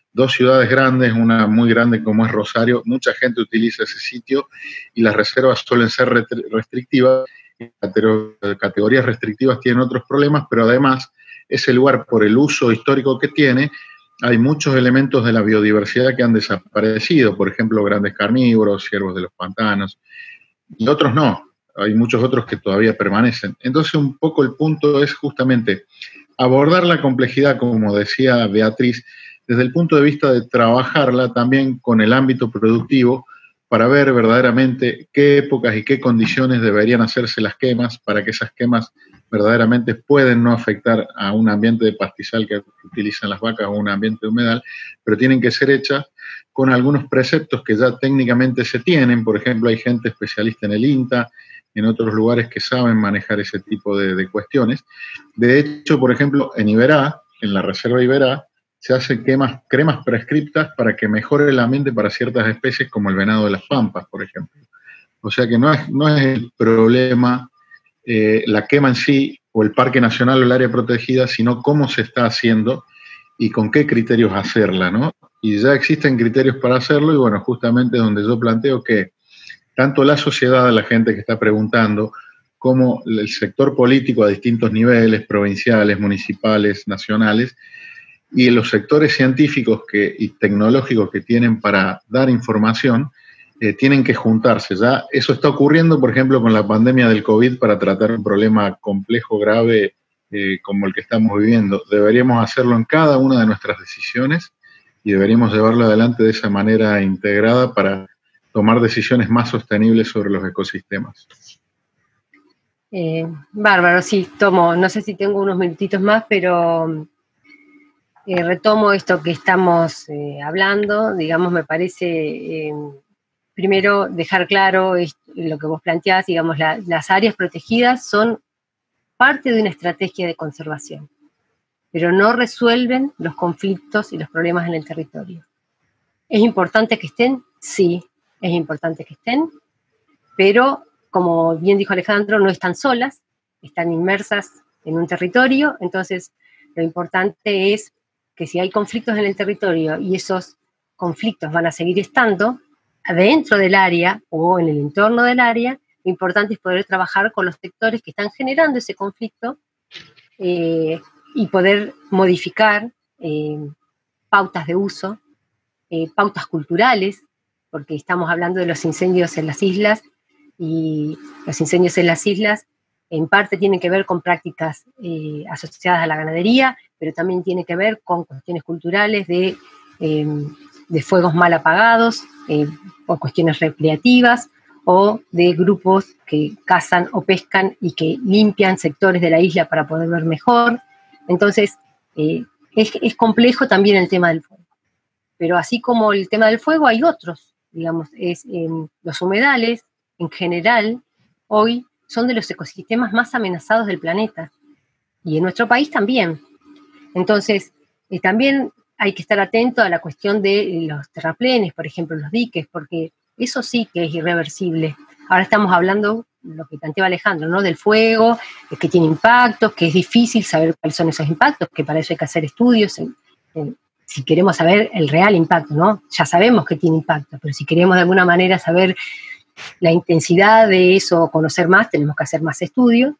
dos ciudades grandes, una muy grande como es Rosario, mucha gente utiliza ese sitio y las reservas suelen ser restrictivas. Categorías restrictivas tienen otros problemas, pero además ese lugar, por el uso histórico que tiene, hay muchos elementos de la biodiversidad que han desaparecido, por ejemplo, grandes carnívoros, ciervos de los pantanos, y otros no, hay muchos otros que todavía permanecen. Entonces, un poco el punto es justamente abordar la complejidad, como decía Beatriz, desde el punto de vista de trabajarla también con el ámbito productivo, para ver verdaderamente qué épocas y qué condiciones deberían hacerse las quemas, para que esas quemas verdaderamente pueden no afectar a un ambiente de pastizal que utilizan las vacas o un ambiente de humedal, pero tienen que ser hechas con algunos preceptos que ya técnicamente se tienen. Por ejemplo, hay gente especialista en el INTA, en otros lugares que saben manejar ese tipo de, de cuestiones. De hecho, por ejemplo, en Iberá, en la reserva Iberá, se hacen quemas, cremas prescriptas para que mejore el ambiente para ciertas especies como el venado de las pampas, por ejemplo. O sea que no es, no es el problema eh, la quema en sí, o el parque nacional o el área protegida, sino cómo se está haciendo y con qué criterios hacerla, ¿no? Y ya existen criterios para hacerlo, y bueno, justamente donde yo planteo que tanto la sociedad, la gente que está preguntando, como el sector político a distintos niveles, provinciales, municipales, nacionales, y los sectores científicos que, y tecnológicos que tienen para dar información, eh, tienen que juntarse. Ya eso está ocurriendo, por ejemplo, con la pandemia del COVID para tratar un problema complejo, grave, eh, como el que estamos viviendo. Deberíamos hacerlo en cada una de nuestras decisiones y deberíamos llevarlo adelante de esa manera integrada para tomar decisiones más sostenibles sobre los ecosistemas. Eh, bárbaro, sí, tomo, no sé si tengo unos minutitos más, pero eh, retomo esto que estamos eh, hablando. Digamos, me parece, eh, primero, dejar claro esto, lo que vos planteás. Digamos, la, las áreas protegidas son parte de una estrategia de conservación, pero no resuelven los conflictos y los problemas en el territorio. ¿Es importante que estén? Sí, es importante que estén, pero, como bien dijo Alejandro, no están solas, están inmersas en un territorio. Entonces lo importante es que si hay conflictos en el territorio y esos conflictos van a seguir estando dentro del área o en el entorno del área, lo importante es poder trabajar con los sectores que están generando ese conflicto eh, y poder modificar eh, pautas de uso, eh, pautas culturales, porque estamos hablando de los incendios en las islas, y los incendios en las islas en parte tienen que ver con prácticas eh, asociadas a la ganadería, pero también tiene que ver con cuestiones culturales de, eh, de fuegos mal apagados, eh, o cuestiones recreativas, o de grupos que cazan o pescan y que limpian sectores de la isla para poder ver mejor. Entonces, eh, es, es complejo también el tema del fuego. Pero así como el tema del fuego, hay otros, digamos, es, eh, los humedales, en general, hoy son de los ecosistemas más amenazados del planeta, y en nuestro país también. Entonces, eh, también hay que estar atento a la cuestión de los terraplenes, por ejemplo, los diques, porque eso sí que es irreversible. Ahora estamos hablando, lo que planteaba Alejandro, ¿no?, del fuego, que tiene impactos, que es difícil saber cuáles son esos impactos, que para eso hay que hacer estudios, en, en, si queremos saber el real impacto, ¿no? Ya sabemos que tiene impacto, pero si queremos de alguna manera saber la intensidad de eso, o conocer más, tenemos que hacer más estudios,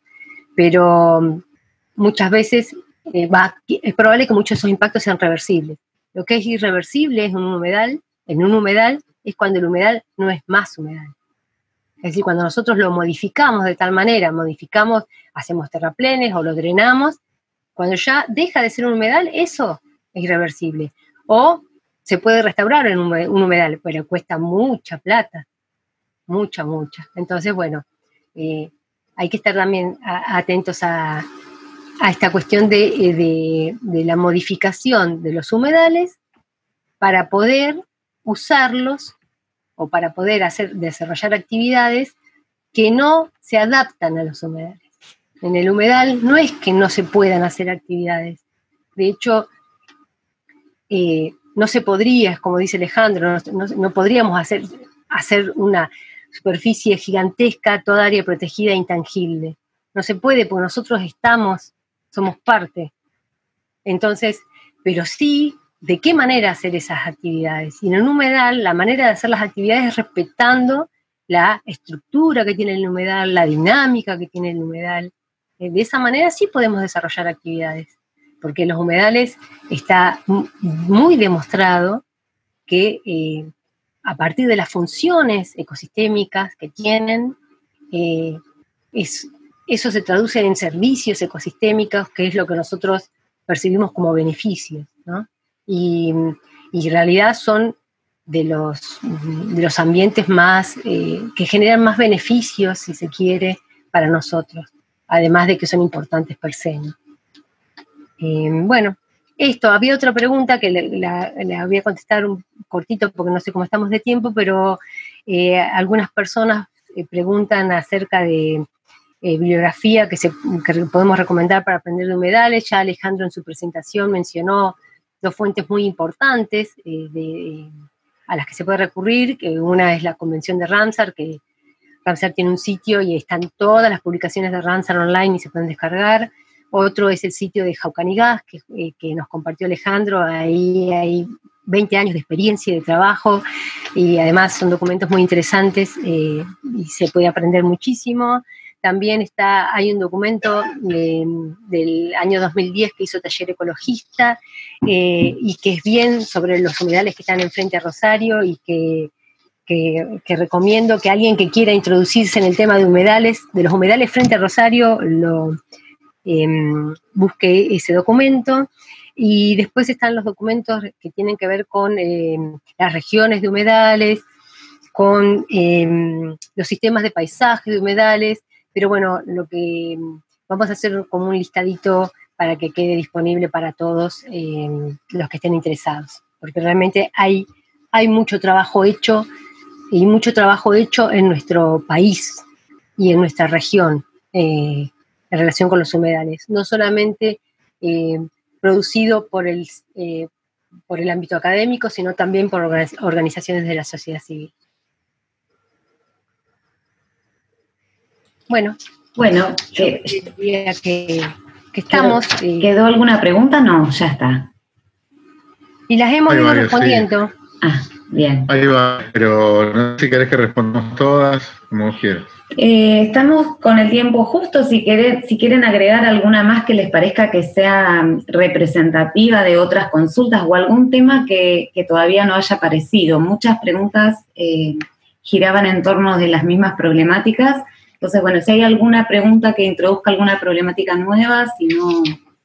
pero muchas veces eh, va, es probable que muchos de esos impactos sean reversibles. Lo que es irreversible es un humedal, en un humedal es cuando el humedal no es más humedal. Es decir, cuando nosotros lo modificamos de tal manera, modificamos, hacemos terraplenes o lo drenamos, cuando ya deja de ser un humedal, eso es irreversible. O se puede restaurar en un, un humedal, pero cuesta mucha plata. Mucha, mucha. Entonces, bueno, eh, hay que estar también a, atentos a, a esta cuestión de, de, de la modificación de los humedales para poder usarlos o para poder hacer, desarrollar actividades que no se adaptan a los humedales. En el humedal no es que no se puedan hacer actividades. De hecho, eh, no se podría, como dice Alejandro, no, no, no podríamos hacer, hacer una superficie gigantesca, toda área protegida e intangible. No se puede, porque nosotros estamos, somos parte. Entonces, pero sí de qué manera hacer esas actividades. Y en un humedal, la manera de hacer las actividades es respetando la estructura que tiene el humedal, la dinámica que tiene el humedal. De esa manera sí podemos desarrollar actividades, porque en los humedales está muy demostrado que eh, a partir de las funciones ecosistémicas que tienen, eh, es, eso se traduce en servicios ecosistémicos, que es lo que nosotros percibimos como beneficios, ¿no? Y, y en realidad son de los, de los ambientes más, eh, que generan más beneficios, si se quiere, para nosotros, además de que son importantes per se, ¿no? Eh, bueno, esto, había otra pregunta que le, la, la voy a contestar un cortito porque no sé cómo estamos de tiempo, pero eh, algunas personas eh, preguntan acerca de eh, bibliografía que, se, que podemos recomendar para aprender de humedales. Ya Alejandro en su presentación mencionó dos fuentes muy importantes eh, de, eh, a las que se puede recurrir, que una es la Convención de Ramsar, que Ramsar tiene un sitio y están todas las publicaciones de Ramsar online y se pueden descargar. Otro es el sitio de Jaucanigas, que, eh, que nos compartió Alejandro. Ahí hay veinte años de experiencia y de trabajo, y además son documentos muy interesantes eh, y se puede aprender muchísimo. También está, hay un documento eh, del año dos mil diez que hizo Taller Ecologista eh, y que es bien sobre los humedales que están enfrente a Rosario, y que, que, que recomiendo que alguien que quiera introducirse en el tema de humedales, de los humedales frente a Rosario, lo eh, busque ese documento. Y después están los documentos que tienen que ver con eh, las regiones de humedales, con eh, los sistemas de paisaje de humedales. Pero bueno, lo que vamos a hacer como un listadito para que quede disponible para todos eh, los que estén interesados, porque realmente hay, hay mucho trabajo hecho, y mucho trabajo hecho en nuestro país y en nuestra región eh, en relación con los humedales, no solamente eh, producido por el, eh, por el ámbito académico, sino también por organizaciones de la sociedad civil. Bueno, bueno, yo eh, diría que, que estamos. ¿Quedó, eh, ¿Quedó alguna pregunta? No, ya está. Y las hemos Ahí ido va, respondiendo. Sí. Ah, bien. Ahí va, pero no sé si querés que respondamos todas, como vos quieras. Eh, estamos con el tiempo justo. Si quieren, si quieren agregar alguna más que les parezca que sea representativa de otras consultas o algún tema que, que todavía no haya aparecido. Muchas preguntas eh, giraban en torno de las mismas problemáticas. Entonces, bueno, si hay alguna pregunta que introduzca alguna problemática nueva, si no...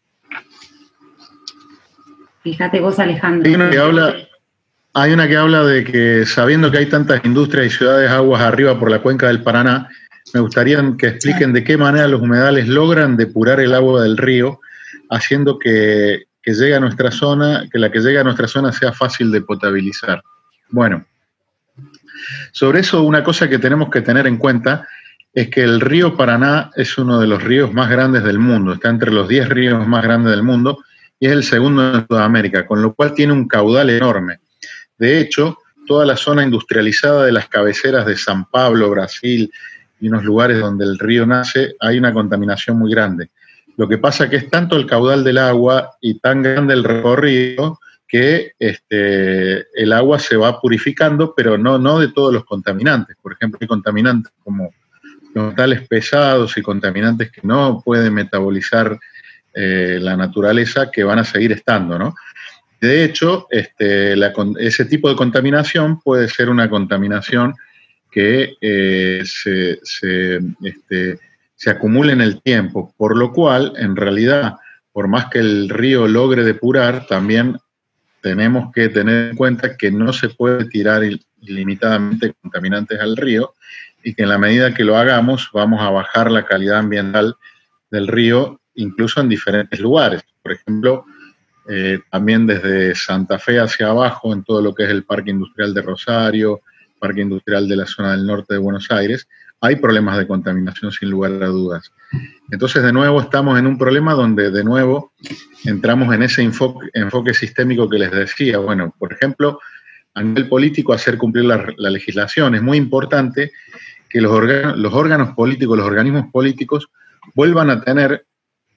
Fíjate vos, Alejandro. Hay una que habla, hay una que habla de que, sabiendo que hay tantas industrias y ciudades aguas arriba por la cuenca del Paraná, me gustaría que expliquen de qué manera los humedales logran depurar el agua del río, haciendo que, que llegue a nuestra zona, que la que llegue a nuestra zona sea fácil de potabilizar. Bueno, sobre eso una cosa que tenemos que tener en cuenta es que el río Paraná es uno de los ríos más grandes del mundo, está entre los diez ríos más grandes del mundo y es el segundo en Sudamérica, con lo cual tiene un caudal enorme. De hecho, toda la zona industrializada de las cabeceras de San Pablo, Brasil, y unos lugares donde el río nace, hay una contaminación muy grande. Lo que pasa es que es tanto el caudal del agua y tan grande el recorrido que este, el agua se va purificando, pero no, no de todos los contaminantes. Por ejemplo, hay contaminantes como los metales pesados y contaminantes que no pueden metabolizar eh, la naturaleza, que van a seguir estando, ¿no? De hecho, este, la, ese tipo de contaminación puede ser una contaminación que eh, se, se, este, se acumule en el tiempo, por lo cual, en realidad, por más que el río logre depurar, también tenemos que tener en cuenta que no se puede tirar ilimitadamente contaminantes al río, y que en la medida que lo hagamos vamos a bajar la calidad ambiental del río, incluso en diferentes lugares. Por ejemplo, eh, también desde Santa Fe hacia abajo, en todo lo que es el Parque Industrial de Rosario, Parque Industrial de la zona del norte de Buenos Aires, hay problemas de contaminación sin lugar a dudas. Entonces, de nuevo, estamos en un problema donde, de nuevo, entramos en ese enfoque, enfoque sistémico que les decía. Bueno, por ejemplo, a nivel político, hacer cumplir la, la legislación. Es muy importante que los órganos, los órganos políticos, los organismos políticos, vuelvan a tener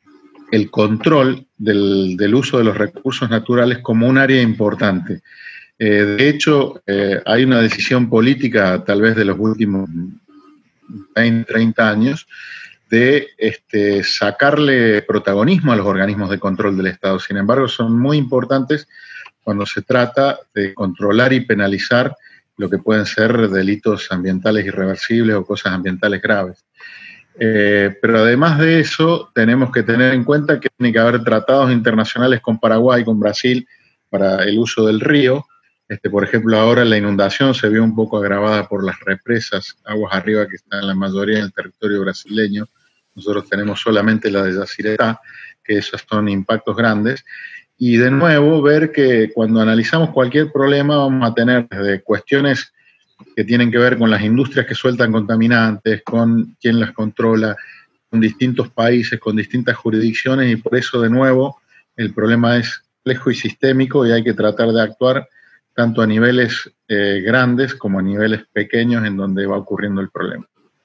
el control del, del uso de los recursos naturales como un área importante. Eh, de hecho, eh, hay una decisión política, tal vez de los últimos veinte, treinta años, de este, sacarle protagonismo a los organismos de control del Estado. Sin embargo, son muy importantes cuando se trata de controlar y penalizar lo que pueden ser delitos ambientales irreversibles o cosas ambientales graves. Eh, pero además de eso, tenemos que tener en cuenta que tiene que haber tratados internacionales con Paraguay, con Brasil, para el uso del río. Este, por ejemplo, ahora la inundación se vio un poco agravada por las represas aguas arriba que están en la mayoría del territorio brasileño. Nosotros tenemos solamente la de Yacyretá, que esos son impactos grandes. Y de nuevo, ver que cuando analizamos cualquier problema vamos a tener desde cuestiones que tienen que ver con las industrias que sueltan contaminantes, con quién las controla, con distintos países, con distintas jurisdicciones, y por eso, de nuevo, el problema es complejo y sistémico y hay que tratar de actuar tanto a niveles eh, grandes como a niveles pequeños en donde va ocurriendo el problema.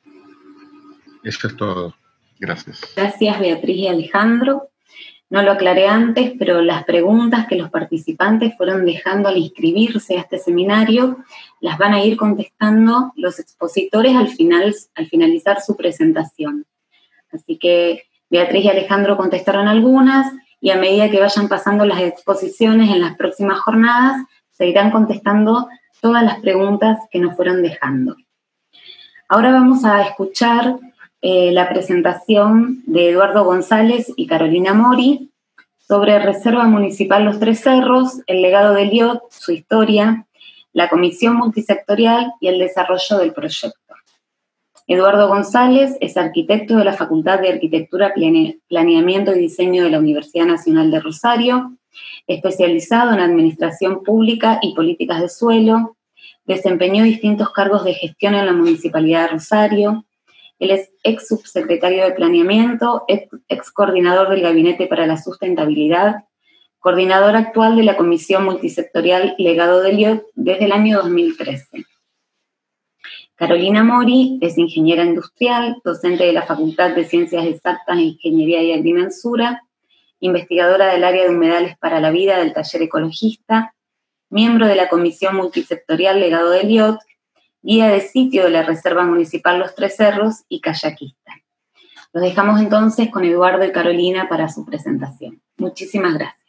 Eso es todo. Gracias. Gracias, Beatriz y Alejandro. No lo aclaré antes, pero las preguntas que los participantes fueron dejando al inscribirse a este seminario las van a ir contestando los expositores al, final, al finalizar su presentación. Así que Beatriz y Alejandro contestaron algunas y a medida que vayan pasando las exposiciones en las próximas jornadas, se irán contestando todas las preguntas que nos fueron dejando. Ahora vamos a escuchar eh, la presentación de Eduardo González y Carolina Mori sobre Reserva Municipal Los Tres Cerros, el legado de Elliott, su historia, la comisión multisectorial y el desarrollo del proyecto. Eduardo González es arquitecto de la Facultad de Arquitectura, Planeamiento y Diseño de la Universidad Nacional de Rosario, especializado en Administración Pública y Políticas de Suelo, desempeñó distintos cargos de gestión en la Municipalidad de Rosario. Él es ex subsecretario de Planeamiento, ex, ex coordinador del Gabinete para la Sustentabilidad, coordinador actual de la Comisión Multisectorial Legado de Elliott desde el año dos mil trece. Carolina Mori es ingeniera industrial, docente de la Facultad de Ciencias Exactas e Ingeniería y Agrimensura, investigadora del área de humedales para la vida del Taller Ecologista, miembro de la Comisión Multisectorial Legado de Elliott, guía de sitio de la Reserva Municipal Los Tres Cerros y kayakista. Los dejamos entonces con Eduardo y Carolina para su presentación. Muchísimas gracias.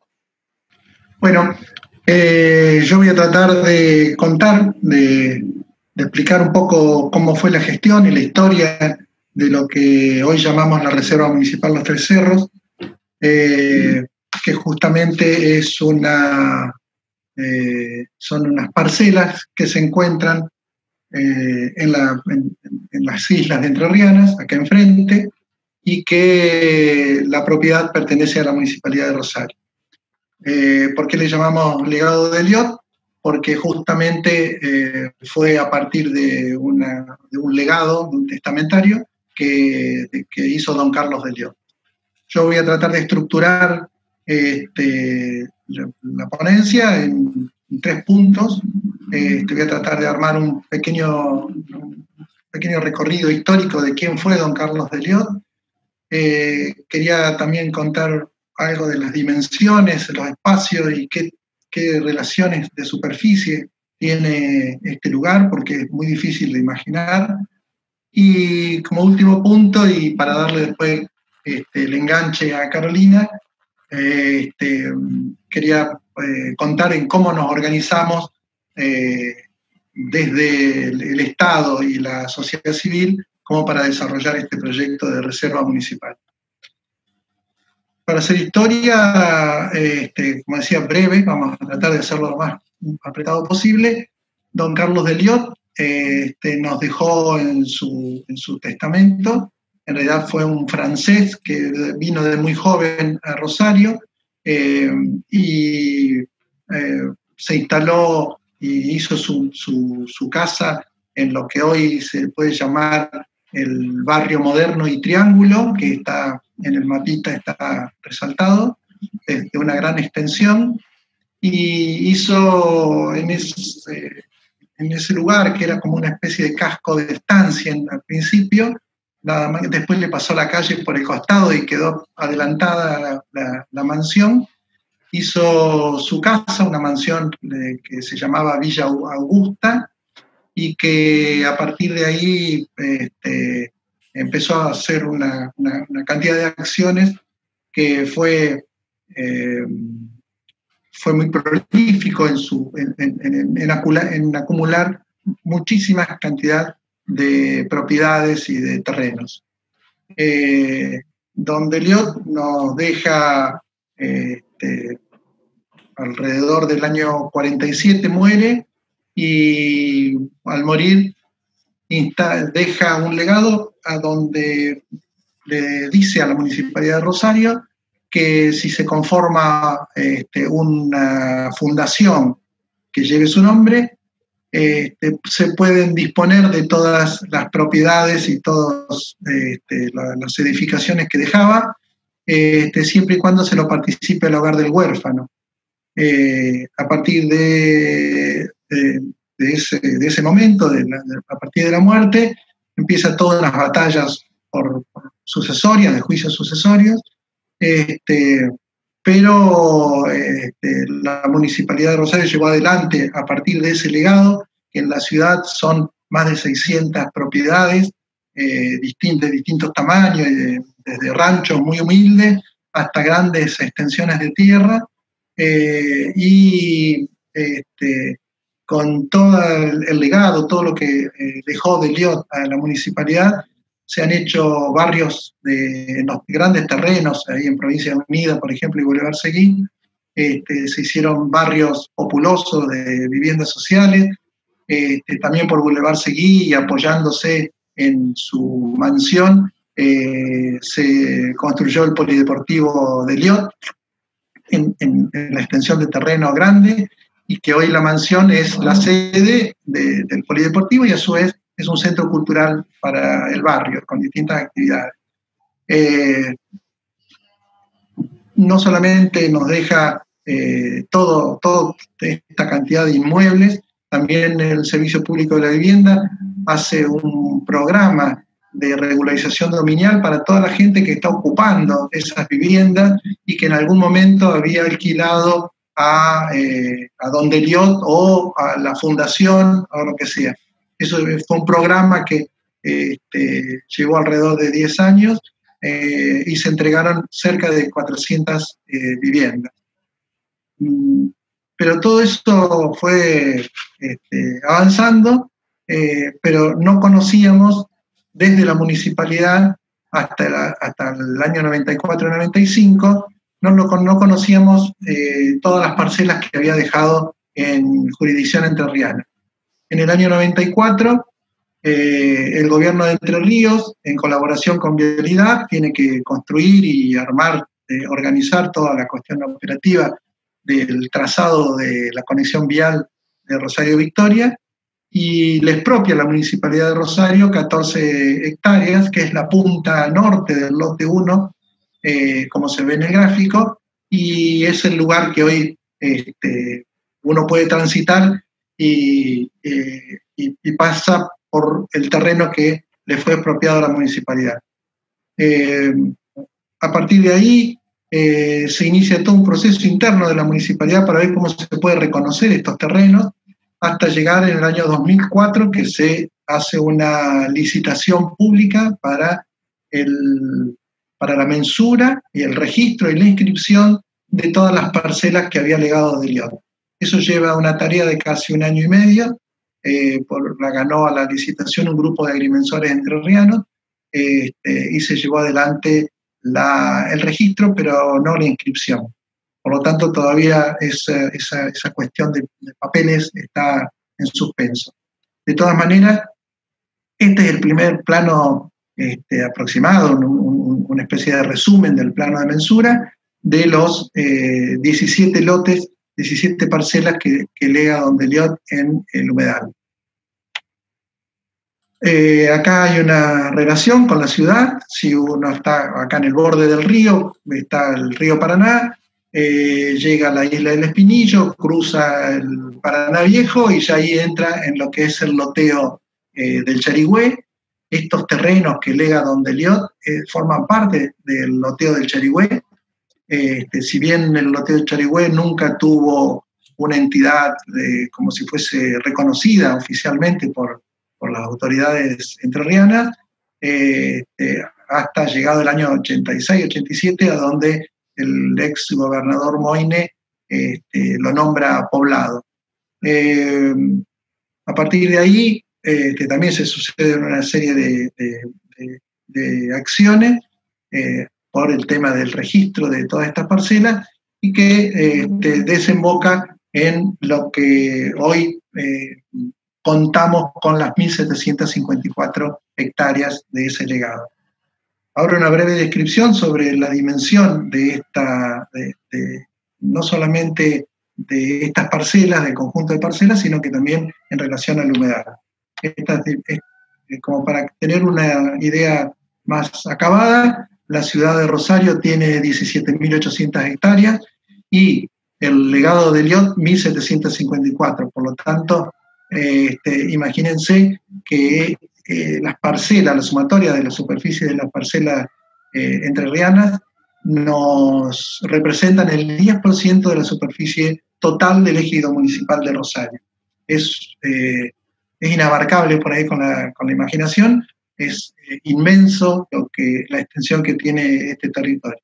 Bueno, eh, yo voy a tratar de contar, de, de explicar un poco cómo fue la gestión y la historia de lo que hoy llamamos la Reserva Municipal Los Tres Cerros, eh, que justamente es una, eh, son unas parcelas que se encuentran Eh, en, la, en, en las islas de Entrerrianas, acá enfrente, y que la propiedad pertenece a la Municipalidad de Rosario. Eh, ¿Por qué le llamamos legado de Elliott? Porque justamente eh, fue a partir de, una, de un legado, de un testamentario, que, de, que hizo don Carlos de Elliott. Yo voy a tratar de estructurar este, la ponencia en, en tres puntos. Eh, te voy a tratar de armar un pequeño, un pequeño recorrido histórico de quién fue don Carlos de Elliott. Eh, quería también contar algo de las dimensiones, los espacios y qué, qué relaciones de superficie tiene este lugar, porque es muy difícil de imaginar. Y como último punto, y para darle después este, el enganche a Carolina, eh, este, quería eh, contar en cómo nos organizamos Eh, desde el, el Estado y la sociedad civil como para desarrollar este proyecto de reserva municipal. Para hacer historia, este, como decía, breve, vamos a tratar de hacerlo lo más apretado posible. Don Carlos de Elliott eh, este, nos dejó en su, en su testamento, en realidad fue un francés que vino de muy joven a Rosario eh, y eh, se instaló y hizo su, su, su casa en lo que hoy se puede llamar el barrio moderno y Triángulo, que está en el mapita, está resaltado, es de una gran extensión, y hizo en ese, en ese lugar, que era como una especie de casco de estancia en, al principio, nada más, después le pasó la calle por el costado y quedó adelantada la, la, la mansión. Hizo su casa, una mansión de, que se llamaba Villa Augusta, y que a partir de ahí este, empezó a hacer una, una, una cantidad de acciones que fue, eh, fue muy prolífico en, su, en, en, en, acumular, en acumular muchísima cantidad de propiedades y de terrenos. Eh, Don Deliot nos deja, eh, este, alrededor del año cuarenta y siete muere, y al morir insta, deja un legado a donde le dice a la Municipalidad de Rosario que si se conforma este, una fundación que lleve su nombre, este, se pueden disponer de todas las propiedades y todas este, la, las edificaciones que dejaba, este, siempre y cuando se lo participe el hogar del huérfano. Eh, a partir de, de, de, ese, de ese momento, de la, de, a partir de la muerte, empiezan todas las batallas por, por sucesorias, de juicios sucesorios, este, pero este, la Municipalidad de Rosario llevó adelante, a partir de ese legado, que en la ciudad son más de seiscientas propiedades, eh, distintas, de distintos tamaños, de, desde ranchos muy humildes hasta grandes extensiones de tierra, eh, y este, con todo el, el legado, todo lo que eh, dejó Deliot a la municipalidad, se han hecho barrios de, en los grandes terrenos, ahí en Provincia Unida, por ejemplo, y Boulevard Seguín, este, se hicieron barrios populosos de viviendas sociales, este, también por Boulevard Seguí, y apoyándose en su mansión, eh, se construyó el Polideportivo Deliot, en, en, en la extensión de terreno grande, y que hoy la mansión es la sede de, del Polideportivo, y a su vez es un centro cultural para el barrio, con distintas actividades. Eh, no solamente nos deja eh, todo, toda esta cantidad de inmuebles, también el Servicio Público de la Vivienda hace un programa de regularización dominial para toda la gente que está ocupando esas viviendas y que en algún momento había alquilado a, eh, a Don Deliot o a la fundación o lo que sea. Eso fue un programa que eh, este, llevó alrededor de diez años eh, y se entregaron cerca de cuatrocientas eh, viviendas. Mm, pero todo esto fue este, avanzando, eh, pero no conocíamos desde la municipalidad hasta, la, hasta el año noventa y cuatro noventa y cinco, no, lo, no conocíamos eh, todas las parcelas que había dejado en jurisdicción entrerriana. En el año noventa y cuatro, eh, el gobierno de Entre Ríos, en colaboración con Vialidad, tiene que construir y armar, eh, organizar toda la cuestión operativa del trazado de la conexión vial de Rosario Victoria, y le expropia a la Municipalidad de Rosario catorce hectáreas, que es la punta norte del lote uno, eh, como se ve en el gráfico, y es el lugar que hoy este, uno puede transitar y, eh, y, y pasa por el terreno que le fue expropiado a la municipalidad. Eh, a partir de ahí eh, se inicia todo un proceso interno de la municipalidad para ver cómo se puede reconocer estos terrenos, hasta llegar en el año dos mil cuatro que se hace una licitación pública para, el, para la mensura y el registro y la inscripción de todas las parcelas que había legado Deliot. Eso lleva una tarea de casi un año y medio, eh, por, la ganó a la licitación un grupo de agrimensores entrerrianos, eh, este, y se llevó adelante la, el registro, pero no la inscripción. Por lo tanto, todavía esa, esa, esa cuestión de, de papeles está en suspenso. De todas maneras, este es el primer plano este, aproximado, un, un, una especie de resumen del plano de mensura de los eh, diecisiete lotes, diecisiete parcelas que, que lega Don Deliot en el humedal. Eh, acá hay una relación con la ciudad. Si uno está acá en el borde del río, está el río Paraná, Eh, llega a la isla del Espinillo, cruza el Paraná Viejo y ya ahí entra en lo que es el loteo eh, del Charigüe. estos terrenos que lega Don Deliot eh, forman parte del loteo del Charigüe. Este, si bien el loteo del Charigüe nunca tuvo una entidad de, como si fuese reconocida oficialmente por, por las autoridades entrerrianas, eh, eh, hasta llegado el año ochenta y seis ochenta y siete, a donde el ex gobernador Moine este, lo nombra poblado. Eh, a partir de ahí, este, también se suceden una serie de, de, de, de acciones eh, por el tema del registro de todas estas parcelas y que este, desemboca en lo que hoy eh, contamos con las mil setecientas cincuenta y cuatro hectáreas de ese legado. Ahora una breve descripción sobre la dimensión de esta, de, de, no solamente de estas parcelas, del conjunto de parcelas, sino que también en relación al humedal. Esta, es, como para tener una idea más acabada, la ciudad de Rosario tiene diecisiete mil ochocientas hectáreas y el legado de Deliot mil setecientas cincuenta y cuatro. Por lo tanto, eh, este, imagínense que eh, las parcelas, la sumatoria de la superficie de las parcelas eh, entrerrianas nos representan el diez por ciento de la superficie total del ejido municipal de Rosario. Es, eh, es inabarcable por ahí con la, con la imaginación, es eh, inmenso lo que, la extensión que tiene este territorio.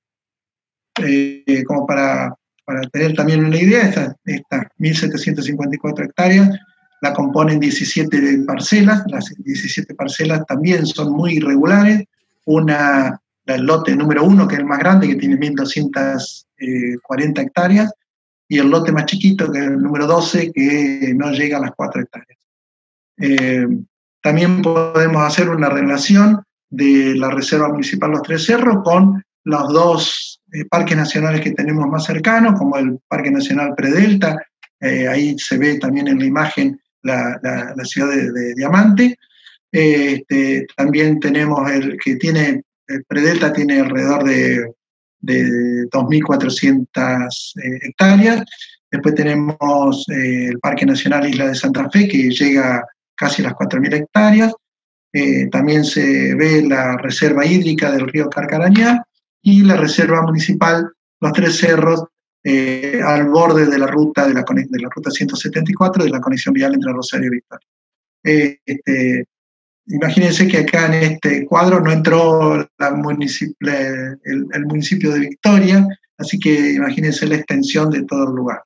Eh, como para, para tener también una idea, estas esta mil setecientas cincuenta y cuatro hectáreas la componen diecisiete parcelas, las diecisiete parcelas también son muy irregulares, una, el lote número uno, que es el más grande, que tiene mil doscientas cuarenta hectáreas, y el lote más chiquito, que es el número doce, que no llega a las cuatro hectáreas. Eh, también podemos hacer una relación de la Reserva Municipal Los Tres Cerros con los dos eh, parques nacionales que tenemos más cercanos, como el Parque Nacional Predelta, eh, ahí se ve también en la imagen la, la, la ciudad de, de Diamante. Eh, este, también tenemos el que tiene, el Predelta tiene alrededor de, de dos mil cuatrocientas eh, hectáreas. Después tenemos eh, el Parque Nacional Isla de Santa Fe, que llega casi a las cuatro mil hectáreas. Eh, también se ve la reserva hídrica del río Carcarañá y la reserva municipal Los Tres Cerros, eh, al borde de la ruta de la, de la ruta ciento setenta y cuatro, de la conexión vial entre Rosario y Victoria. Eh, este, imagínense que acá en este cuadro no entró la municip el, el municipio de Victoria, así que imagínense la extensión de todo el lugar.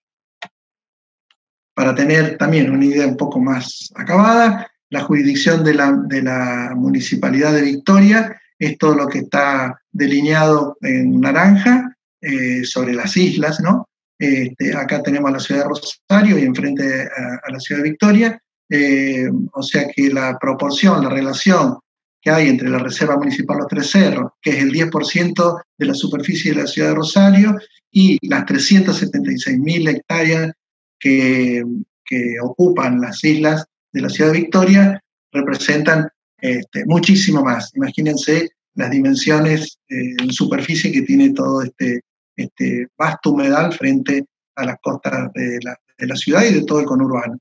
Para tener también una idea un poco más acabada, la jurisdicción de la, de la Municipalidad de Victoria es todo lo que está delineado en naranja eh, sobre las islas, ¿no? Este, acá tenemos la ciudad de Rosario y enfrente a, a la ciudad de Victoria, eh, o sea que la proporción, la relación que hay entre la Reserva Municipal Los Tres Cerros, que es el diez por ciento de la superficie de la ciudad de Rosario, y las trescientas setenta y seis mil hectáreas que, que ocupan las islas de la ciudad de Victoria, representan este, muchísimo más. Imagínense las dimensiones eh, en superficie que tiene todo este, este vasto humedal frente a las costas de la, de la ciudad y de todo el conurbano.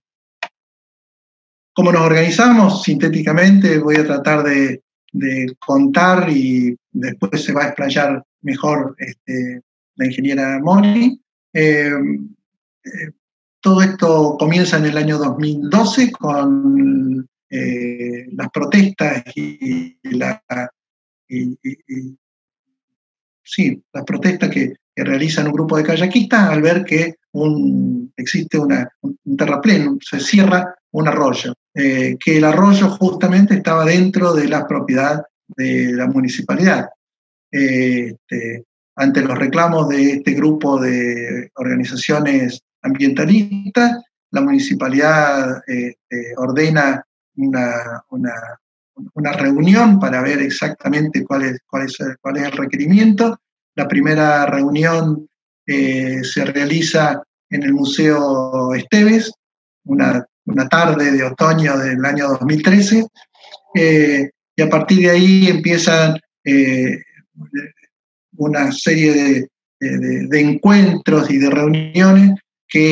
¿Cómo nos organizamos? Sintéticamente voy a tratar de, de contar y después se va a explayar mejor este, la ingeniera Moni. Eh, eh, todo esto comienza en el año dos mil doce con eh, las protestas y, y, la, y, y, y sí, las protestas que, que realizan un grupo de kayakistas al ver que un, existe una, un terraplén, se cierra un arroyo, eh, que el arroyo justamente estaba dentro de la propiedad de la municipalidad. Eh, este, ante los reclamos de este grupo de organizaciones ambientalistas, la municipalidad eh, eh, ordena una, una, una reunión para ver exactamente cuál es, cuál es, cuál es el requerimiento. La primera reunión eh, se realiza en el Museo Esteves, una, una tarde de otoño del año dos mil trece, eh, y a partir de ahí empiezan eh, una serie de, de, de encuentros y de reuniones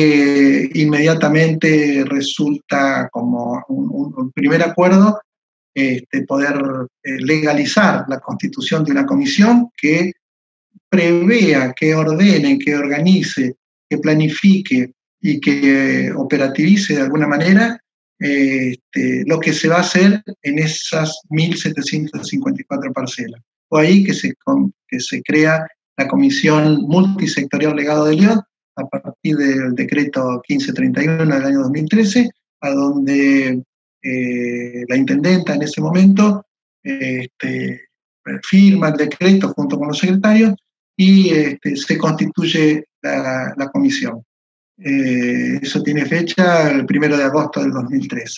que inmediatamente resulta como un, un primer acuerdo este, poder eh, legalizar la constitución de una comisión que prevea, que ordene, que organice, que planifique y que operativice de alguna manera eh, este, lo que se va a hacer en esas mil setecientas cincuenta y cuatro parcelas. Fue ahí que se, que se crea la Comisión Multisectorial Legado de Elliott, a partir del decreto quince treinta y uno del año dos mil trece, a donde eh, la intendenta en ese momento eh, este, firma el decreto junto con los secretarios y este, se constituye la, la comisión. Eh, eso tiene fecha el primero de agosto del dos mil trece.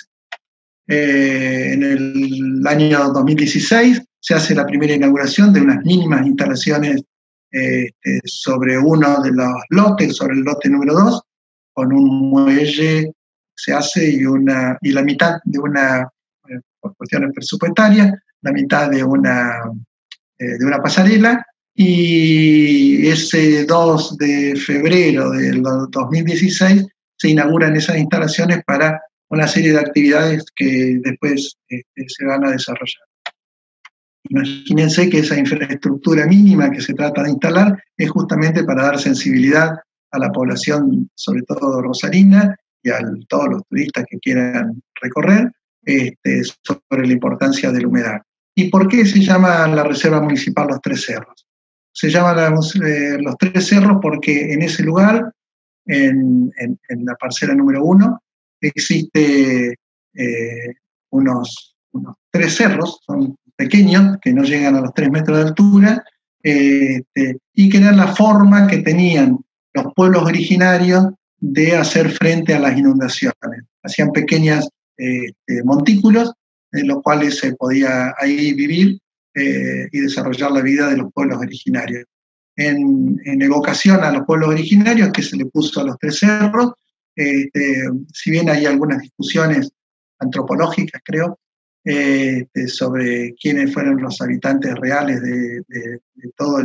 Eh, en el año dos mil dieciséis se hace la primera inauguración de unas mínimas instalaciones eh, este, sobre uno de los lotes, sobre el lote número dos, con un muelle se hace y, una, y la mitad de una, eh, por cuestiones presupuestarias, la mitad de una, eh, de una pasarela, y ese dos de febrero del dos mil dieciséis se inauguran esas instalaciones para una serie de actividades que después este, se van a desarrollar. Imagínense que esa infraestructura mínima que se trata de instalar es justamente para dar sensibilidad a la población, sobre todo rosarina, y a todos los turistas que quieran recorrer, este, sobre la importancia del humedal. ¿Y por qué se llama la Reserva Municipal Los Tres Cerros? Se llama la, eh, Los Tres Cerros porque en ese lugar, en, en, en la parcela número uno, existe eh, unos, unos tres cerros, son pequeños, que no llegan a los tres metros de altura, eh, este, y que eran la forma que tenían los pueblos originarios de hacer frente a las inundaciones. Hacían pequeños eh, montículos en los cuales se podía ahí vivir eh, y desarrollar la vida de los pueblos originarios. En, en evocación a los pueblos originarios que se le puso a los tres cerros, eh, eh, si bien hay algunas discusiones antropológicas, creo, eh, de, sobre quiénes fueron los habitantes reales de, de, de toda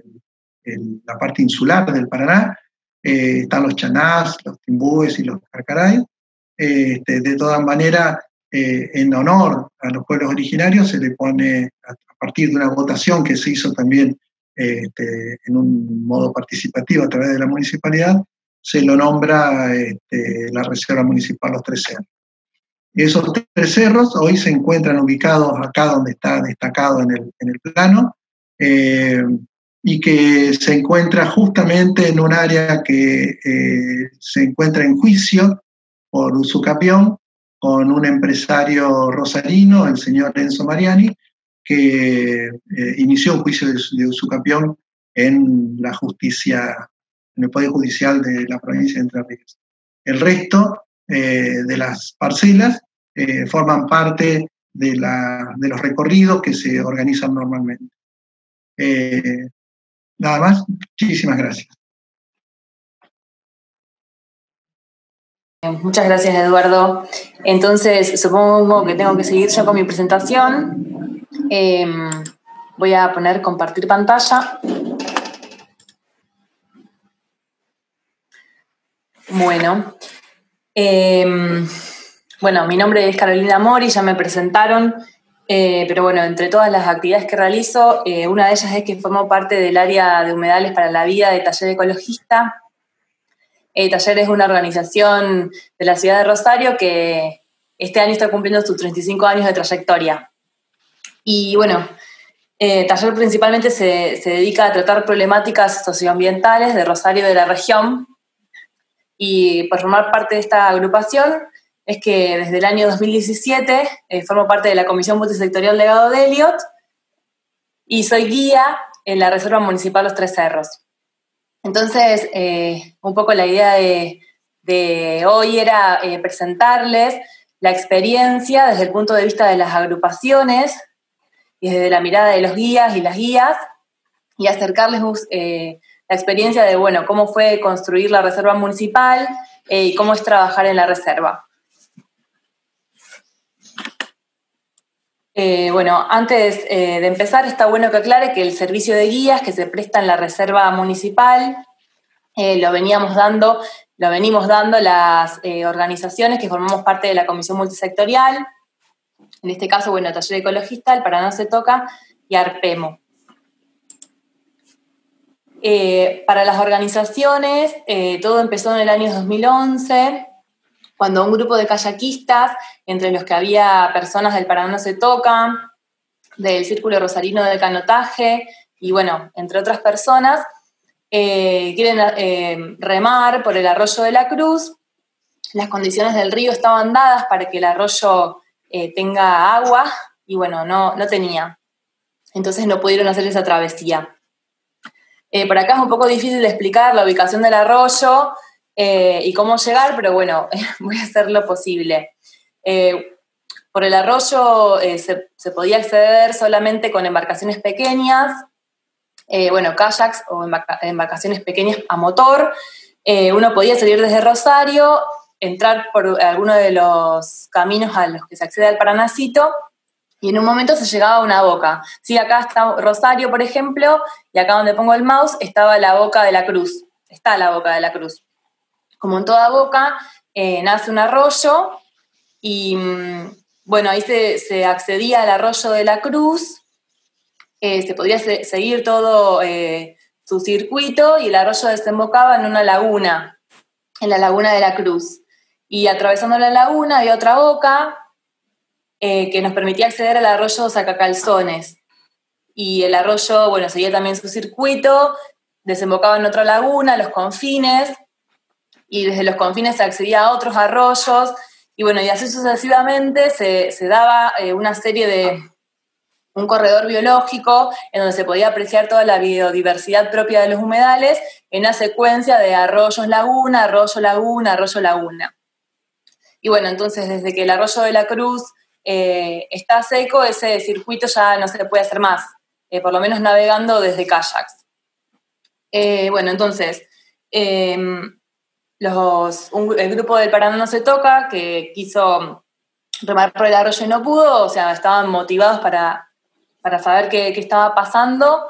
la parte insular del Paraná, eh, están los chanás, los timbúes y los carcaray. Eh, este, de todas maneras, eh, en honor a los pueblos originarios se le pone, a partir de una votación que se hizo también eh, este, en un modo participativo a través de la municipalidad, se lo nombra este, la Reserva Municipal Los Tres Cerros. Esos tres cerros hoy se encuentran ubicados acá donde está destacado en el, en el plano, eh, y que se encuentra justamente en un área que eh, se encuentra en juicio por usucapión con un empresario rosarino, el señor Enzo Mariani, que eh, inició un juicio de, de usucapión en la justicia, en el Poder Judicial de la provincia de Entre Ríos. El resto eh, de las parcelas eh, forman parte de, la, de los recorridos que se organizan normalmente. Eh, nada más, muchísimas gracias. Muchas gracias, Eduardo. Entonces, supongo que tengo que seguir yo con mi presentación. Eh, voy a poner compartir pantalla. Bueno, eh, bueno, mi nombre es Carolina Mori, ya me presentaron, eh, pero bueno, entre todas las actividades que realizo, eh, una de ellas es que formo parte del área de humedales para la vida de Taller Ecologista. Eh, Taller es una organización de la ciudad de Rosario que este año está cumpliendo sus treinta y cinco años de trayectoria. Y bueno, eh, Taller principalmente se, se dedica a tratar problemáticas socioambientales de Rosario y de la región. Y por formar parte de esta agrupación es que desde el año dos mil diecisiete eh, formo parte de la Comisión Multisectorial Legado de Elliott y soy guía en la Reserva Municipal Los Tres Cerros. Entonces, eh, un poco la idea de, de hoy era eh, presentarles la experiencia desde el punto de vista de las agrupaciones y desde la mirada de los guías y las guías y acercarles eh, la experiencia de, bueno, cómo fue construir la reserva municipal eh, y cómo es trabajar en la reserva. Eh, bueno, antes eh, de empezar está bueno que aclare que el servicio de guías que se presta en la reserva municipal eh, lo veníamos dando, lo venimos dando las eh, organizaciones que formamos parte de la Comisión Multisectorial. En este caso, bueno, Taller Ecologista, El Paraná Se Toca y Arpemo. Eh, para las organizaciones, eh, todo empezó en el año dos mil once, cuando un grupo de kayakistas, entre los que había personas del Paraná Se Toca, del Círculo Rosarino de Canotaje, y bueno, entre otras personas, eh, quieren eh, remar por el arroyo de la Cruz. Las condiciones del río estaban dadas para que el arroyo eh, tenga agua, y bueno, no, no tenía. Entonces no pudieron hacer esa travesía. Eh, por acá es un poco difícil de explicar la ubicación del arroyo eh, y cómo llegar, pero bueno, voy a hacer lo posible. Eh, por el arroyo eh, se, se podía acceder solamente con embarcaciones pequeñas, eh, bueno, kayaks o embarca, embarcaciones pequeñas a motor. Eh, uno podía salir desde Rosario, entrar por alguno de los caminos a los que se accede al Paranacito, y en un momento se llegaba a una boca. Sí, acá está Rosario, por ejemplo, y acá donde pongo el mouse estaba la boca de la Cruz. Está la boca de la Cruz. Como en toda boca, eh, nace un arroyo, y bueno, ahí se, se accedía al arroyo de la Cruz, eh, se podría se, seguir todo eh, su circuito, y el arroyo desembocaba en una laguna, en la laguna de la Cruz. Y atravesando la laguna había otra boca, Eh, que nos permitía acceder al arroyo Sacacalzones. Y el arroyo, bueno, seguía también su circuito, desembocaba en otra laguna, los confines, y desde los confines se accedía a otros arroyos, y bueno, y así sucesivamente se, se daba eh, una serie de, un corredor biológico en donde se podía apreciar toda la biodiversidad propia de los humedales en una secuencia de arroyos laguna, arroyo laguna, arroyo laguna. Y bueno, entonces desde que el arroyo de la Cruz Eh, está seco, ese circuito ya no se puede hacer más, eh, por lo menos navegando desde kayaks. Eh, bueno, entonces, eh, los, un, el grupo del Paraná No Se Toca, que quiso remar por el arroyo y no pudo, o sea, estaban motivados para, para saber qué, qué estaba pasando,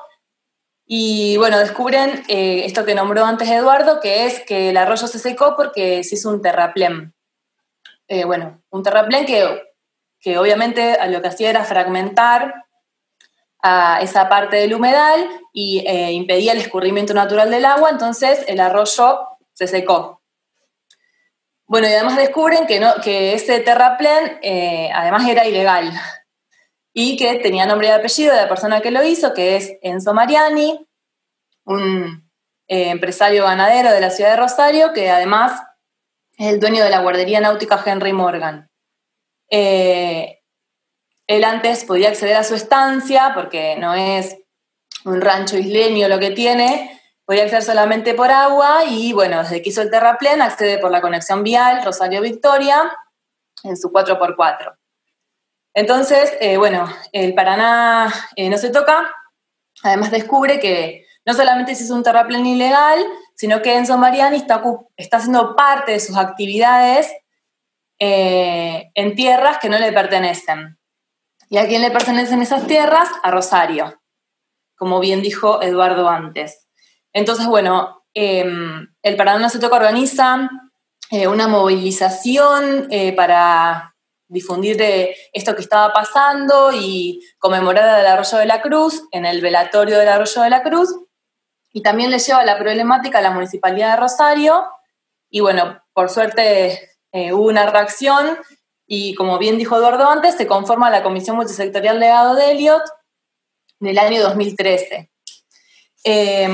y bueno, descubren eh, esto que nombró antes Eduardo, que es que el arroyo se secó porque se hizo un terraplén. Eh, bueno, un terraplén que que obviamente lo que hacía era fragmentar a esa parte del humedal y eh, impedía el escurrimiento natural del agua, entonces el arroyo se secó. Bueno, y además descubren que, no, que ese terraplén eh, además era ilegal y que tenía nombre y apellido de la persona que lo hizo, que es Enzo Mariani, un eh, empresario ganadero de la ciudad de Rosario, que además es el dueño de la guardería náutica Henry Morgan. Eh, él antes podía acceder a su estancia, porque no es un rancho isleño lo que tiene, podía acceder solamente por agua, y bueno, desde que hizo el terraplén accede por la conexión vial Rosario-Victoria en su cuatro por cuatro. Entonces, eh, bueno, el Paraná eh, No Se Toca, además descubre que no solamente se hizo un terraplén ilegal, sino que Enzo Mariani está, está haciendo parte de sus actividades Eh, en tierras que no le pertenecen. ¿Y a quién le pertenecen esas tierras? A Rosario, como bien dijo Eduardo antes. Entonces, bueno, eh, el Paraná No Se Toca organiza eh, una movilización eh, para difundir de esto que estaba pasando y conmemorar el arroyo de la Cruz en el velatorio del arroyo de la Cruz, y también le lleva la problemática a la Municipalidad de Rosario, y bueno, por suerte Eh, hubo una reacción, y como bien dijo Eduardo antes, se conforma la Comisión Multisectorial Legado de Elliott del año dos mil trece. Eh,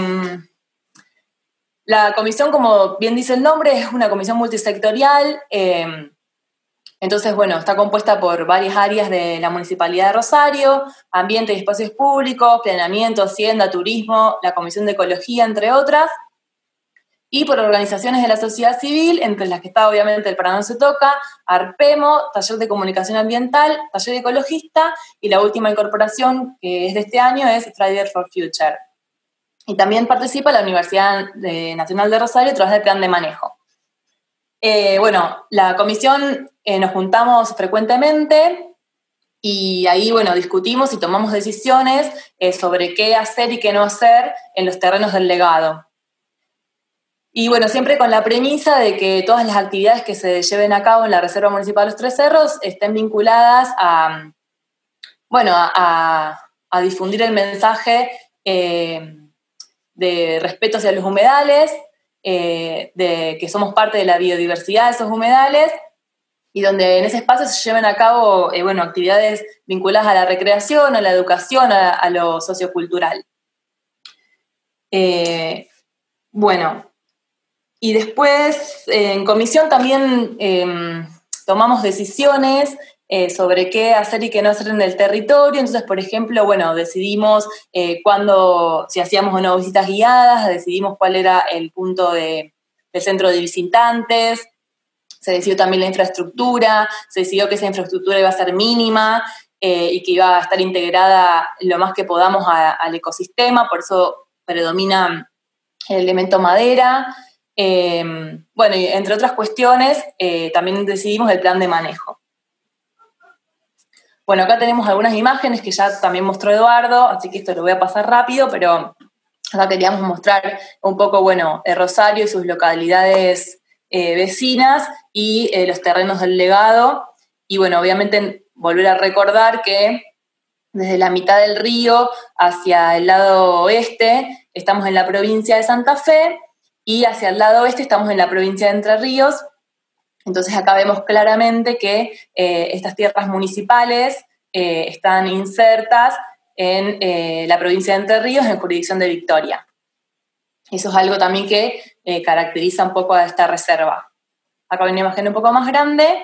la comisión, como bien dice el nombre, es una comisión multisectorial, eh, entonces, bueno, está compuesta por varias áreas de la Municipalidad de Rosario: ambiente y espacios públicos, planeamiento, hacienda, turismo, la Comisión de Ecología, entre otras, y por organizaciones de la sociedad civil, entre las que está obviamente el Paraná No Se Toca, Arpemo, Taller de Comunicación Ambiental, Taller Ecologista, y la última incorporación, que es de este año, es Fridays for Future. Y también participa la Universidad Nacional de Rosario a través del Plan de Manejo. Eh, bueno, la comisión eh, nos juntamos frecuentemente, y ahí, bueno, discutimos y tomamos decisiones eh, sobre qué hacer y qué no hacer en los terrenos del legado. Y bueno, siempre con la premisa de que todas las actividades que se lleven a cabo en la Reserva Municipal de los Tres Cerros estén vinculadas a, bueno, a, a difundir el mensaje eh, de respeto hacia los humedales, eh, de que somos parte de la biodiversidad de esos humedales, y donde en ese espacio se lleven a cabo eh, bueno, actividades vinculadas a la recreación, a la educación, a, a lo sociocultural. Eh, bueno, y después eh, en comisión también eh, tomamos decisiones eh, sobre qué hacer y qué no hacer en el territorio. Entonces, por ejemplo, bueno, decidimos eh, cuándo, si hacíamos o no visitas guiadas, decidimos cuál era el punto de, del centro de visitantes, se decidió también la infraestructura, se decidió que esa infraestructura iba a ser mínima eh, y que iba a estar integrada lo más que podamos a, al ecosistema, por eso predomina el elemento madera. Eh, bueno, y entre otras cuestiones, eh, también decidimos el plan de manejo. Bueno, acá tenemos algunas imágenes que ya también mostró Eduardo, así que esto lo voy a pasar rápido, pero acá queríamos mostrar un poco, bueno, el Rosario y sus localidades eh, vecinas y eh, los terrenos del legado. Y bueno, obviamente volver a recordar que desde la mitad del río hacia el lado oeste estamos en la provincia de Santa Fe, y hacia el lado oeste estamos en la provincia de Entre Ríos. Entonces acá vemos claramente que eh, estas tierras municipales eh, están insertas en eh, la provincia de Entre Ríos, en jurisdicción de Victoria. Eso es algo también que eh, caracteriza un poco a esta reserva. Acá hay una imagen un poco más grande.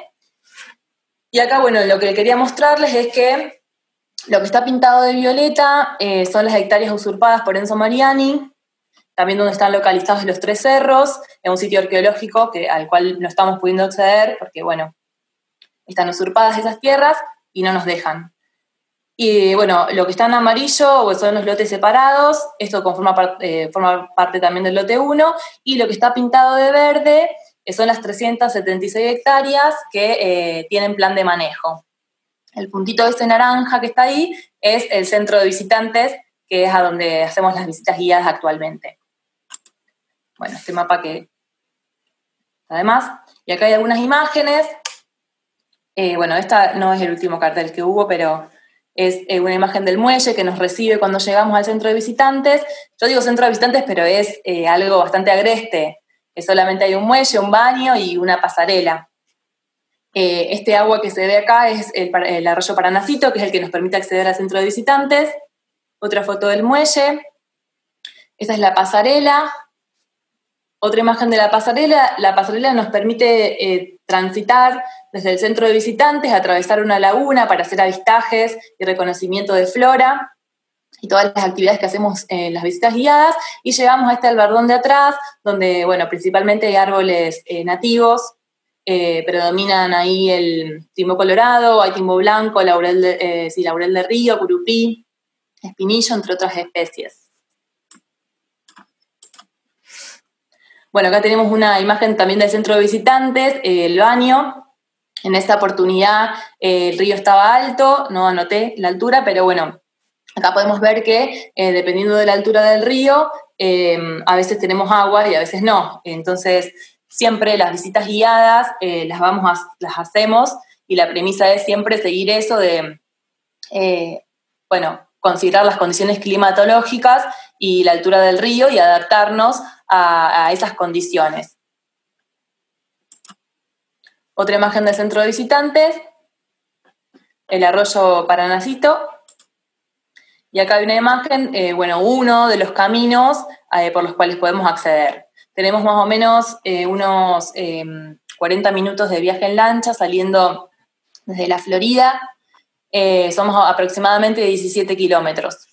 Y acá, bueno, lo que quería mostrarles es que lo que está pintado de violeta eh, son las hectáreas usurpadas por Enzo Mariani, también donde están localizados los Tres Cerros, en un sitio arqueológico que, al cual no estamos pudiendo acceder porque, bueno, están usurpadas esas tierras y no nos dejan. Y, bueno, lo que está en amarillo son los lotes separados, esto conforma par- eh, forma parte también del lote uno, y lo que está pintado de verde eh, son las trescientas setenta y seis hectáreas que eh, tienen plan de manejo. El puntito ese naranja que está ahí es el centro de visitantes, que es a donde hacemos las visitas guiadas actualmente. Bueno, este mapa que además, y acá hay algunas imágenes. Eh, bueno, esta no es el último cartel que hubo, pero es eh, una imagen del muelle que nos recibe cuando llegamos al centro de visitantes. Yo digo centro de visitantes, pero es eh, algo bastante agreste, que solamente hay un muelle, un baño y una pasarela. Eh, este agua que se ve acá es el, el arroyo Paranacito, que es el que nos permite acceder al centro de visitantes. Otra foto del muelle. Esta es la pasarela. Otra imagen de la pasarela. La pasarela nos permite eh, transitar desde el centro de visitantes, atravesar una laguna para hacer avistajes y reconocimiento de flora y todas las actividades que hacemos en las visitas guiadas, y llegamos a este albardón de atrás, donde, bueno, principalmente hay árboles eh, nativos, eh, predominan ahí el timbo colorado, hay timbo blanco, laurel de, eh, sí, laurel de río, curupí, espinillo, entre otras especies. Bueno, acá tenemos una imagen también del centro de visitantes, eh, el baño. En esta oportunidad eh, el río estaba alto, no anoté la altura, pero bueno, acá podemos ver que eh, dependiendo de la altura del río, eh, a veces tenemos agua y a veces no. Entonces, siempre las visitas guiadas eh, las, vamos a, las hacemos, y la premisa es siempre seguir eso de, eh, bueno, considerar las condiciones climatológicas y la altura del río y adaptarnos a, a esas condiciones. Otra imagen del centro de visitantes, el arroyo Paranacito. Y acá hay una imagen, eh, bueno, uno de los caminos eh, por los cuales podemos acceder. Tenemos más o menos eh, unos eh, cuarenta minutos de viaje en lancha saliendo desde la Florida. Eh, somos aproximadamente diecisiete kilómetros.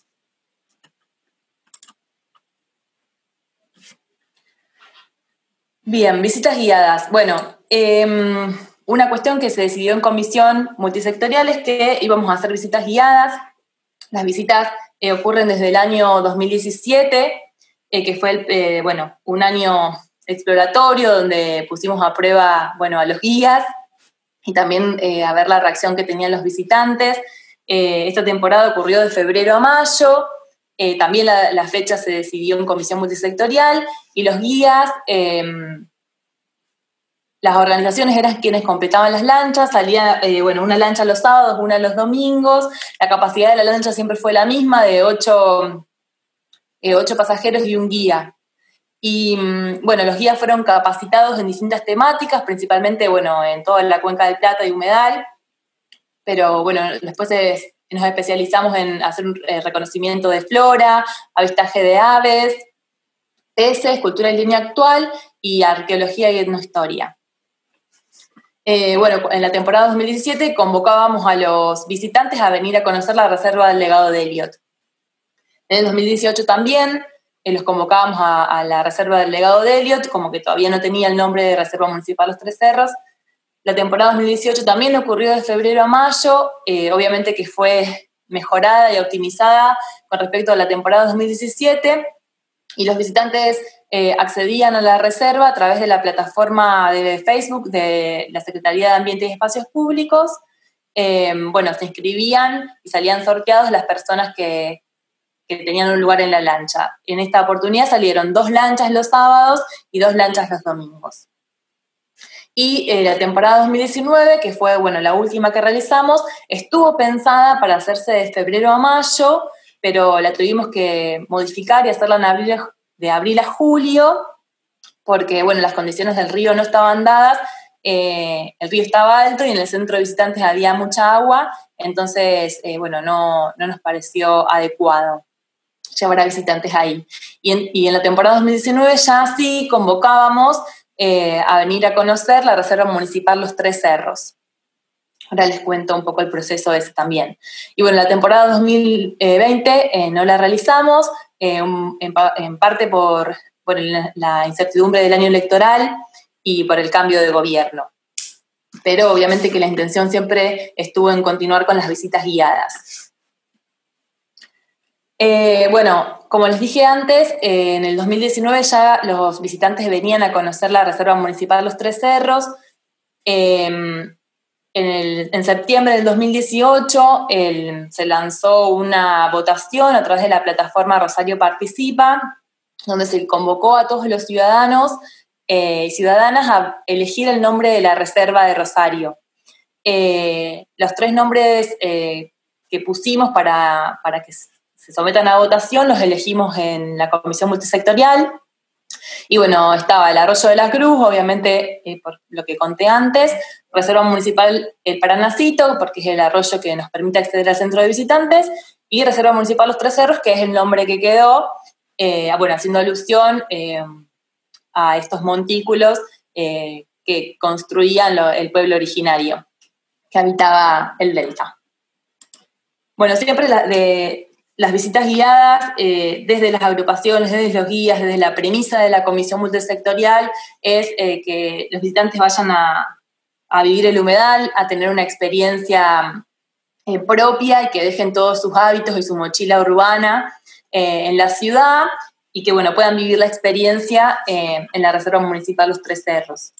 Bien, visitas guiadas. Bueno, eh, una cuestión que se decidió en comisión multisectorial es que íbamos a hacer visitas guiadas. Las visitas eh, ocurren desde el año dos mil diecisiete, eh, que fue el, eh, bueno, un año exploratorio donde pusimos a prueba, bueno, a los guías y también eh, a ver la reacción que tenían los visitantes. Eh, esta temporada ocurrió de febrero a mayo. eh, también la, la fecha se decidió en comisión multisectorial, y los guías, eh, las organizaciones eran quienes completaban las lanchas, salía, eh, bueno, una lancha los sábados, una los domingos, la capacidad de la lancha siempre fue la misma, de ocho, eh, ocho pasajeros y un guía. Y bueno, los guías fueron capacitados en distintas temáticas, principalmente, bueno, en toda la Cuenca del Plata y Humedal, pero bueno, después es, nos especializamos en hacer un eh, reconocimiento de flora, avistaje de aves, peces, cultura en línea actual y arqueología y etnohistoria. Eh, bueno, en la temporada dos mil diecisiete convocábamos a los visitantes a venir a conocer la reserva del legado de Elliot. En el dos mil dieciocho también eh, los convocábamos a, a la reserva del legado de Elliot, como que todavía no tenía el nombre de Reserva Municipal Los Tres Cerros. La temporada dos mil dieciocho también ocurrió de febrero a mayo, eh, obviamente que fue mejorada y optimizada con respecto a la temporada dos mil diecisiete, y los visitantes eh, accedían a la reserva a través de la plataforma de Facebook de la Secretaría de Ambiente y Espacios Públicos. Eh, bueno, se inscribían y salían sorteados las personas que, que tenían un lugar en la lancha. En esta oportunidad salieron dos lanchas los sábados y dos lanchas los domingos. Y eh, la temporada dos mil diecinueve, que fue, bueno, la última que realizamos, estuvo pensada para hacerse de febrero a mayo, pero la tuvimos que modificar y hacerla en abril, de abril a julio, porque, bueno, las condiciones del río no estaban dadas, eh, el río estaba alto y en el centro de visitantes había mucha agua, entonces, eh, bueno, no, no nos pareció adecuado llevar a visitantes ahí. Y en, y en la temporada dos mil diecinueve ya sí convocábamos eh, a venir a conocer la Reserva Municipal Los Tres Cerros. Ahora les cuento un poco el proceso ese también. Y bueno, la temporada dos mil veinte eh, no la realizamos, eh, en, en parte por, por el, la incertidumbre del año electoral y por el cambio de gobierno. Pero obviamente que la intención siempre estuvo en continuar con las visitas guiadas. Eh, bueno, como les dije antes, eh, en el dos mil diecinueve ya los visitantes venían a conocer la Reserva Municipal Los Tres Cerros. Eh, En, el, en septiembre del dos mil dieciocho el, se lanzó una votación a través de la plataforma Rosario Participa, donde se convocó a todos los ciudadanos y eh, ciudadanas a elegir el nombre de la reserva de Rosario. Eh, los tres nombres eh, que pusimos para, para que se sometan a votación los elegimos en la comisión multisectorial. Y bueno, estaba el Arroyo de la Cruz, obviamente, eh, por lo que conté antes, Reserva Municipal El Paranacito, porque es el arroyo que nos permite acceder al centro de visitantes, y Reserva Municipal Los Tres Cerros, que es el nombre que quedó, eh, bueno, haciendo alusión eh, a estos montículos eh, que construían lo, el pueblo originario que habitaba el delta. Bueno, siempre la, de... Las visitas guiadas, eh, desde las agrupaciones, desde los guías, desde la premisa de la comisión multisectorial, es eh, que los visitantes vayan a, a vivir el humedal, a tener una experiencia eh, propia y que dejen todos sus hábitos y su mochila urbana eh, en la ciudad y que, bueno, puedan vivir la experiencia eh, en la Reserva Municipal Los Tres Cerros.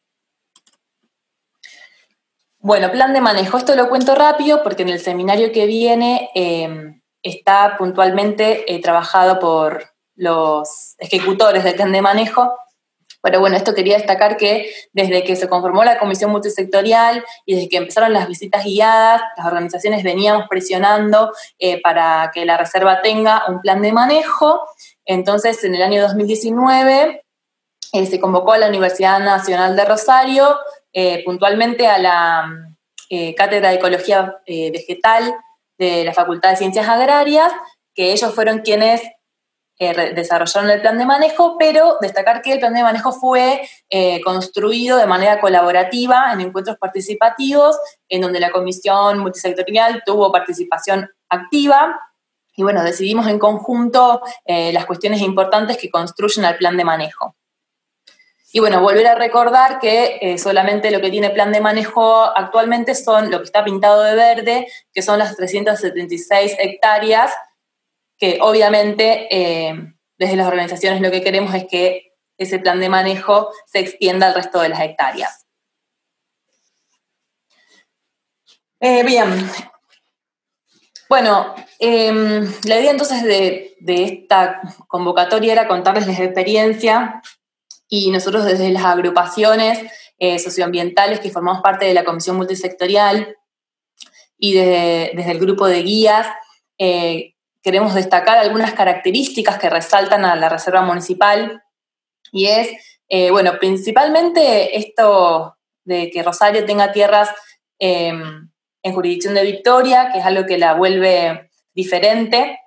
Bueno, plan de manejo. Esto lo cuento rápido porque en el seminario que viene Eh, está puntualmente eh, trabajado por los ejecutores del plan de manejo, pero bueno, esto quería destacar que desde que se conformó la comisión multisectorial y desde que empezaron las visitas guiadas, las organizaciones veníamos presionando eh, para que la reserva tenga un plan de manejo. Entonces, en el año dos mil diecinueve eh, se convocó a la Universidad Nacional de Rosario, eh, puntualmente a la eh, Cátedra de Ecología eh, Vegetal de la Facultad de Ciencias Agrarias, que ellos fueron quienes eh, desarrollaron el plan de manejo, pero destacar que el plan de manejo fue eh, construido de manera colaborativa en encuentros participativos, en donde la comisión multisectorial tuvo participación activa, y bueno, decidimos en conjunto eh, las cuestiones importantes que construyen al plan de manejo. Y bueno, volver a recordar que eh, solamente lo que tiene plan de manejo actualmente son lo que está pintado de verde, que son las trescientas setenta y seis hectáreas, que obviamente eh, desde las organizaciones lo que queremos es que ese plan de manejo se extienda al resto de las hectáreas. Eh, bien, Bueno, eh, la idea entonces de, de esta convocatoria era contarles la experiencia y nosotros desde las agrupaciones eh, socioambientales que formamos parte de la Comisión Multisectorial y desde, desde el grupo de guías eh, queremos destacar algunas características que resaltan a la Reserva Municipal y es, eh, bueno, principalmente esto de que Rosario tenga tierras eh, en jurisdicción de Victoria, que es algo que la vuelve diferente.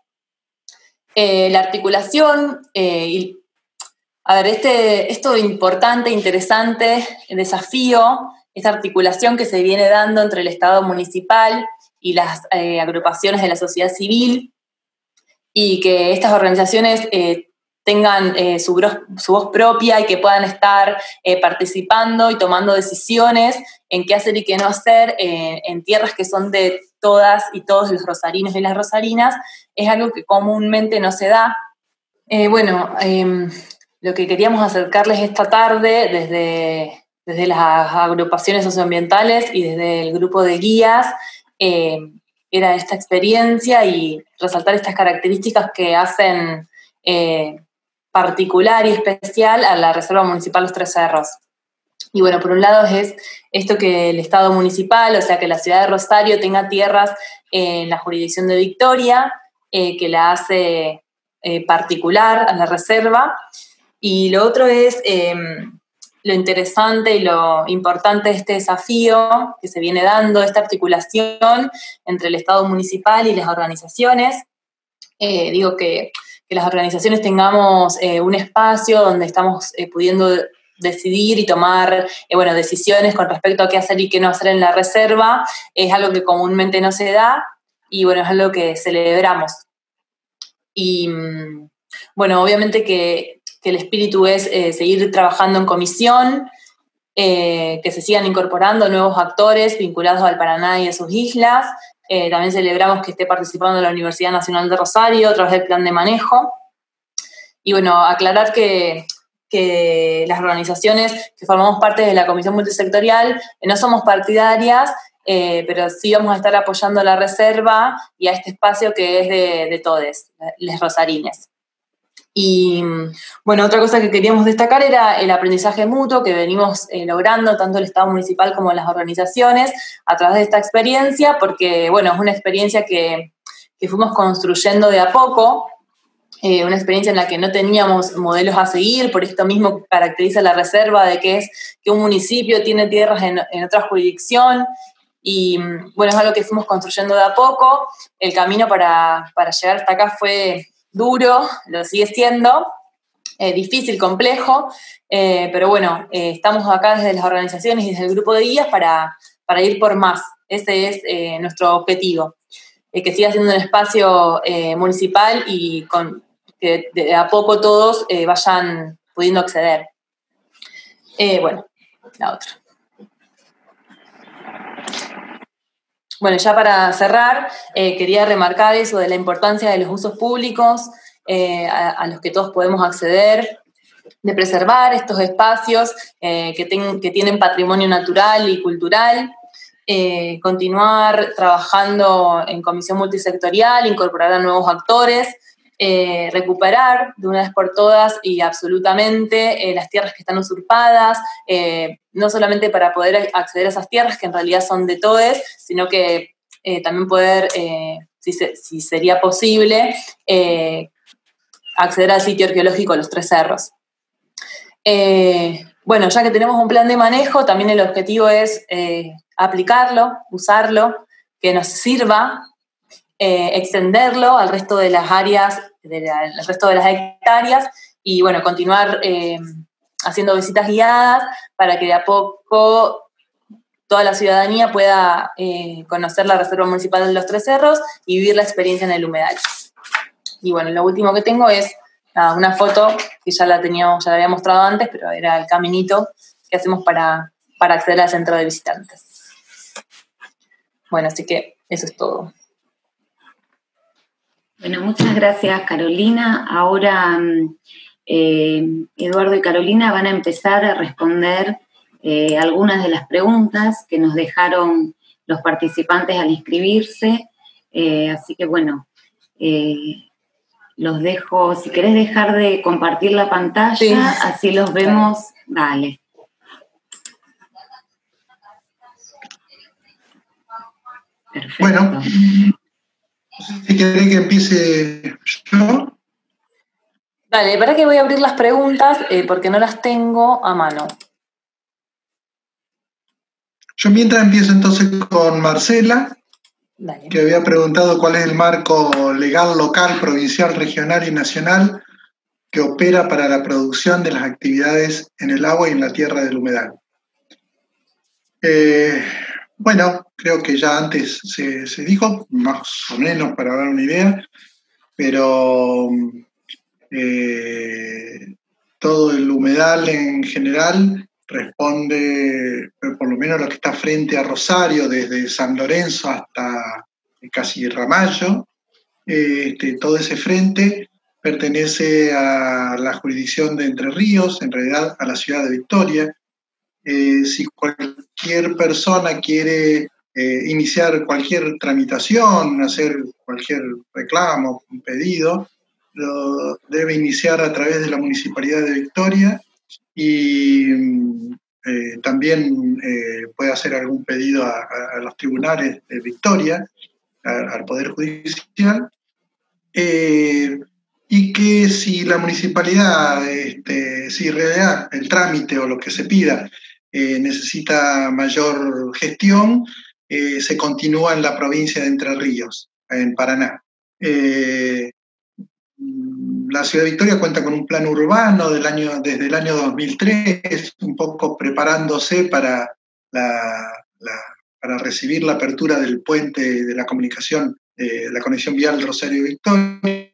Eh, la articulación, eh, y, a ver, este, esto importante, interesante, el desafío, esta articulación que se viene dando entre el Estado municipal y las eh, agrupaciones de la sociedad civil, y que estas organizaciones eh, tengan eh, su, su voz propia y que puedan estar eh, participando y tomando decisiones en qué hacer y qué no hacer eh, en tierras que son de todas y todos los rosarinos y las rosarinas, es algo que comúnmente no se da. Eh, bueno, eh, lo que queríamos acercarles esta tarde desde, desde las agrupaciones socioambientales y desde el grupo de guías eh, era esta experiencia y resaltar estas características que hacen eh, particular y especial a la Reserva Municipal Los Tres Cerros. Y bueno, por un lado es esto que el Estado municipal, o sea, que la ciudad de Rosario tenga tierras en la jurisdicción de Victoria, eh, que la hace eh, particular a la reserva. Y lo otro es eh, lo interesante y lo importante de este desafío que se viene dando, esta articulación entre el Estado municipal y las organizaciones. Eh, digo que, que las organizaciones tengamos eh, un espacio donde estamos eh, pudiendo decidir y tomar eh, bueno, decisiones con respecto a qué hacer y qué no hacer en la reserva, es algo que comúnmente no se da y bueno, es algo que celebramos. Y bueno, obviamente que, que el espíritu es eh, seguir trabajando en comisión, eh, que se sigan incorporando nuevos actores vinculados al Paraná y a sus islas. Eh, también celebramos que esté participando la Universidad Nacional de Rosario a través del plan de manejo. Y bueno, aclarar que, que las organizaciones que formamos parte de la Comisión Multisectorial eh, no somos partidarias, eh, pero sí vamos a estar apoyando a la reserva y a este espacio que es de, de todes, les rosarines. Y bueno, otra cosa que queríamos destacar era el aprendizaje mutuo que venimos eh, logrando tanto el Estado municipal como las organizaciones a través de esta experiencia, porque bueno, es una experiencia que, que fuimos construyendo de a poco, eh, una experiencia en la que no teníamos modelos a seguir, por esto mismo caracteriza la reserva de que es que un municipio tiene tierras en, en otra jurisdicción, y bueno, es algo que fuimos construyendo de a poco. El camino para, para llegar hasta acá fue duro, lo sigue siendo, eh, difícil, complejo, eh, pero bueno, eh, estamos acá desde las organizaciones y desde el grupo de guías para, para ir por más. Ese es eh, nuestro objetivo, eh, que siga siendo un espacio eh, municipal y con, que de a poco todos eh, vayan pudiendo acceder. Eh, bueno, la otra. Bueno, ya para cerrar, eh, quería remarcar eso de la importancia de los usos públicos eh, a, a los que todos podemos acceder, de preservar estos espacios eh, que, ten, que tienen patrimonio natural y cultural, eh, continuar trabajando en comisión multisectorial, incorporar a nuevos actores, eh, recuperar de una vez por todas y absolutamente eh, las tierras que están usurpadas, eh, no solamente para poder acceder a esas tierras que en realidad son de todes, sino que eh, también poder, eh, si, se, si sería posible, eh, acceder al sitio arqueológico Los Tres Cerros. Eh, bueno, ya que tenemos un plan de manejo, también el objetivo es eh, aplicarlo, usarlo, que nos sirva, eh, extenderlo al resto de las áreas, de la, al resto de las hectáreas, y bueno, continuar eh, haciendo visitas guiadas para que de a poco toda la ciudadanía pueda eh, conocer la Reserva Municipal de Los Tres Cerros y vivir la experiencia en el humedal. Y bueno, lo último que tengo es uh, una foto que ya la, teníamos, ya la había mostrado antes, pero era el caminito que hacemos para, para acceder al centro de visitantes. Bueno, así que eso es todo. Bueno, muchas gracias, Carolina. Ahora eh, Eduardo y Carolina van a empezar a responder eh, algunas de las preguntas que nos dejaron los participantes al inscribirse. Eh, así que bueno, eh, los dejo, si querés dejar de compartir la pantalla, sí, así los vemos, dale. Perfecto. Bueno, si querés que empiece yo. Dale, para que voy a abrir las preguntas eh, porque no las tengo a mano. Yo mientras empiezo entonces con Marcela, Dale. Que había preguntado cuál es el marco legal local, provincial, regional y nacional que opera para la producción de las actividades en el agua y en la tierra del humedal. Eh, bueno, creo que ya antes se, se dijo, más o menos para dar una idea, pero eh, todo el humedal en general responde, por lo menos lo que está frente a Rosario, desde San Lorenzo hasta casi Ramallo, eh, este, todo ese frente pertenece a la jurisdicción de Entre Ríos, en realidad a la ciudad de Victoria. Eh, si cualquier persona quiere eh, iniciar cualquier tramitación, hacer cualquier reclamo, un pedido, lo debe iniciar a través de la Municipalidad de Victoria y eh, también eh, puede hacer algún pedido a, a los tribunales de Victoria, a, al Poder Judicial, eh, y que si la municipalidad, este, si en realidad el trámite o lo que se pida eh, necesita mayor gestión, eh, se continúa en la provincia de Entre Ríos, en Paraná. Eh, La ciudad de Victoria cuenta con un plan urbano del año, desde el año dos mil tres, un poco preparándose para, la, la, para recibir la apertura del puente de la comunicación, eh, la conexión vial Rosario-Victoria.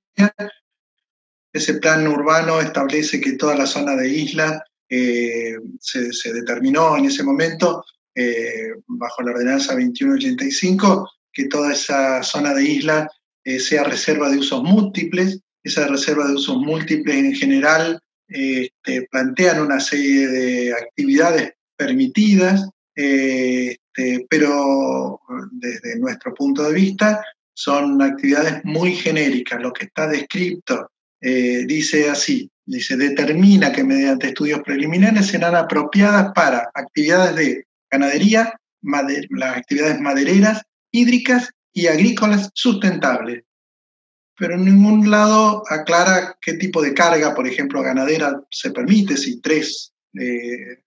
Ese plan urbano establece que toda la zona de isla eh, se, se determinó en ese momento, eh, bajo la ordenanza veintiuno ochenta y cinco, que toda esa zona de isla eh, sea reserva de usos múltiples. Esa reserva de usos múltiples en general eh, este, plantean una serie de actividades permitidas, eh, este, pero desde nuestro punto de vista son actividades muy genéricas. Lo que está descrito eh, dice así, dice, determina que mediante estudios preliminares serán apropiadas para actividades de ganadería, mader- las actividades madereras, hídricas y agrícolas sustentables. Pero en ningún lado aclara qué tipo de carga, por ejemplo, ganadera se permite, si tres eh,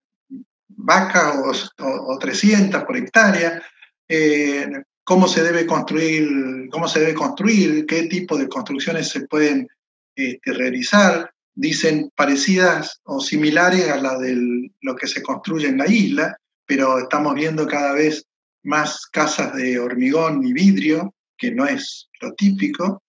vacas o, o, o trescientas por hectárea, eh, cómo se debe construir, cómo se debe construir, qué tipo de construcciones se pueden este, realizar. Dicen parecidas o similares a la de lo que se construye en la isla, pero estamos viendo cada vez más casas de hormigón y vidrio, que no es lo típico.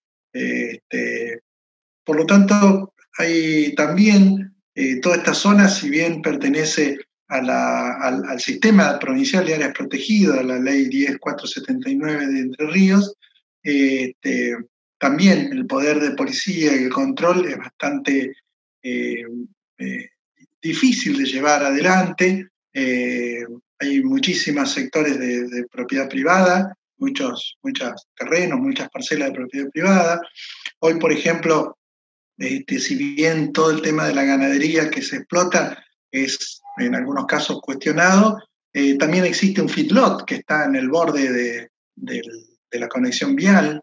Este, por lo tanto, hay también eh, toda esta zona, si bien pertenece a la, al, al sistema provincial de áreas protegidas, a la ley diez mil cuatrocientos setenta y nueve de Entre Ríos, eh, este, también el poder de policía y el control es bastante eh, eh, difícil de llevar adelante. Eh, hay muchísimos sectores de, de propiedad privada, muchos, muchos terrenos, muchas parcelas de propiedad privada. Hoy, por ejemplo, este, si bien todo el tema de la ganadería que se explota es en algunos casos cuestionado, eh, también existe un feedlot que está en el borde de, de, de la conexión vial.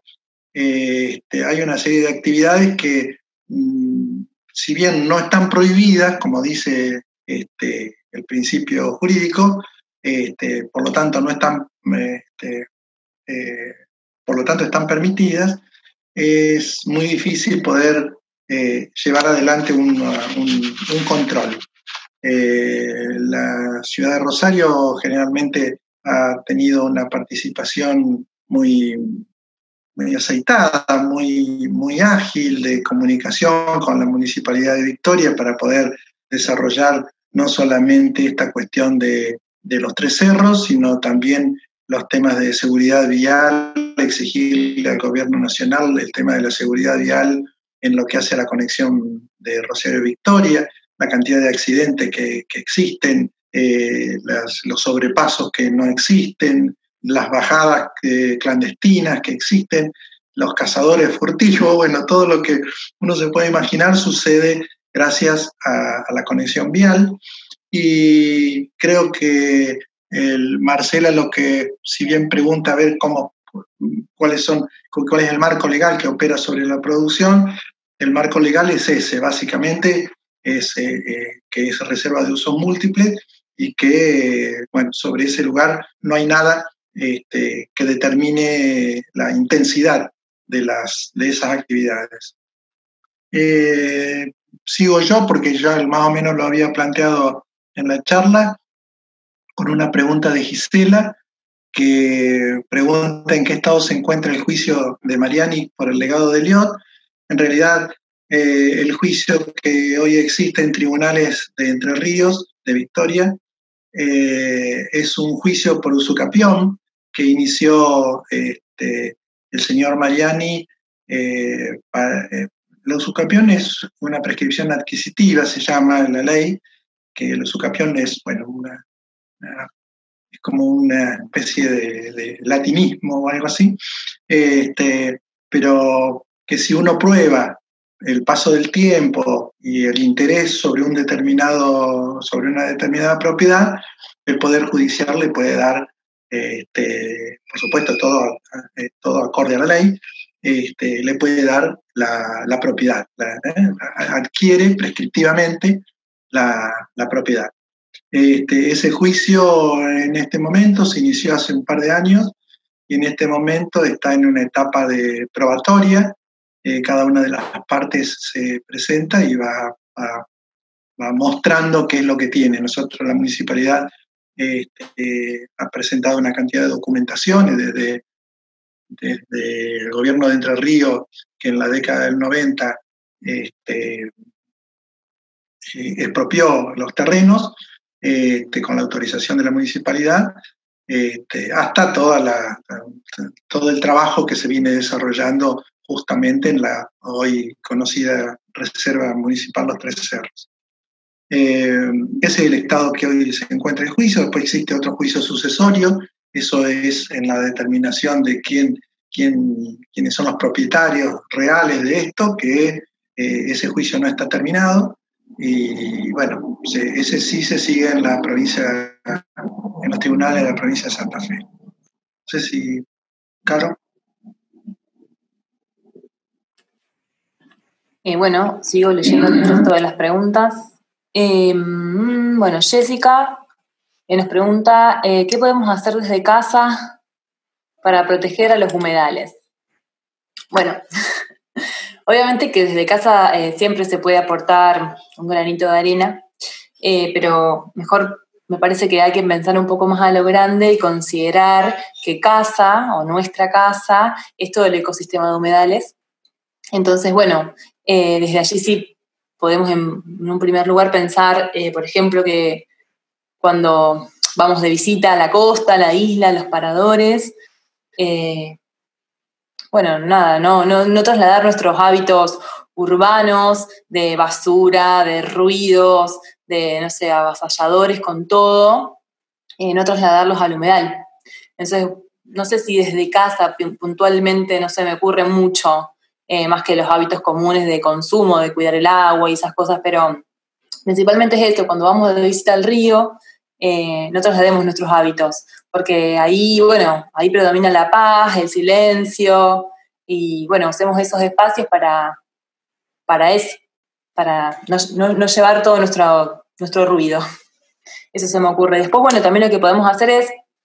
Eh, este, hay una serie de actividades que, mmm, si bien no están prohibidas, como dice este, el principio jurídico, este, por lo tanto no están, este, eh, por lo tanto están permitidas, es muy difícil poder eh, llevar adelante un, un, un control. Eh, la ciudad de Rosario generalmente ha tenido una participación muy, muy aceitada, muy, muy ágil de comunicación con la Municipalidad de Victoria para poder desarrollar no solamente esta cuestión de, de los tres cerros, sino también los temas de seguridad vial, exigirle al gobierno nacional el tema de la seguridad vial en lo que hace a la conexión de Rosario Victoria, la cantidad de accidentes que, que existen, eh, las, los sobrepasos que no existen, las bajadas eh, clandestinas que existen, los cazadores furtivos, bueno, todo lo que uno se puede imaginar sucede gracias a, a la conexión vial. Y creo que el Marcela lo que, si bien pregunta a ver cómo, cuáles son, cuál es el marco legal que opera sobre la producción, el marco legal es ese, básicamente, es, eh, que es reserva de uso múltiple y que, bueno, sobre ese lugar no hay nada este, que determine la intensidad de, las, de esas actividades. Eh, sigo yo, porque ya más o menos lo había planteado en la charla, con una pregunta de Gisela, que pregunta en qué estado se encuentra el juicio de Mariani por el legado de Eliot. En realidad, eh, el juicio que hoy existe en tribunales de Entre Ríos, de Victoria, eh, es un juicio por usucapión que inició este, el señor Mariani. Eh, para, eh, la usucapión es una prescripción adquisitiva, se llama en la ley, que el usucapión es, bueno, una, una, es como una especie de, de latinismo o algo así, este, pero que si uno prueba el paso del tiempo y el interés sobre un determinado, sobre una determinada propiedad, el Poder Judicial le puede dar, este, por supuesto, todo, todo acorde a la ley, este, le puede dar la, la propiedad, la, eh, adquiere prescriptivamente la, la propiedad. Este, ese juicio en este momento se inició hace un par de años y en este momento está en una etapa de probatoria. Eh, cada una de las partes se presenta y va, va, va mostrando qué es lo que tiene. Nosotros, la municipalidad, este, ha presentado una cantidad de documentaciones desde, desde el gobierno de Entre Ríos, que en la década del noventa este, expropió los terrenos este, con la autorización de la municipalidad, este, hasta toda la, todo el trabajo que se viene desarrollando justamente en la hoy conocida Reserva Municipal Los Tres Cerros. Eh, ese es el estado que hoy se encuentra en juicio. Después existe otro juicio sucesorio, eso es en la determinación de quién, quién, quiénes son los propietarios reales de esto, que eh, ese juicio no está terminado. Y bueno, se, ese sí se sigue en la provincia, en los tribunales de la provincia de Santa Fe. No sé si, Caro. Eh, bueno, sigo leyendo el resto de las preguntas. Eh, bueno, Jessica eh, nos pregunta, eh, ¿qué podemos hacer desde casa para proteger a los humedales? Bueno, obviamente que desde casa eh, siempre se puede aportar un granito de arena, eh, pero mejor me parece que hay que pensar un poco más a lo grande y considerar que casa, o nuestra casa, es todo el ecosistema de humedales. Entonces, bueno, eh, desde allí sí podemos en, en un primer lugar pensar, eh, por ejemplo, que cuando vamos de visita a la costa, a la isla, a los paradores, eh, bueno, nada, no, no, no trasladar nuestros hábitos urbanos de basura, de ruidos, de, no sé, avasalladores con todo, eh, no trasladarlos al humedal. Entonces, no sé si desde casa puntualmente, no sé, me ocurre mucho, eh, más que los hábitos comunes de consumo, de cuidar el agua y esas cosas, pero principalmente es esto, cuando vamos de visita al río, eh, no traslademos nuestros hábitos, porque ahí, bueno, ahí predomina la paz, el silencio, y bueno, usemos esos espacios para, para eso, para no, no, no llevar todo nuestro, nuestro ruido. Eso se me ocurre. Después, bueno, también lo que podemos hacer es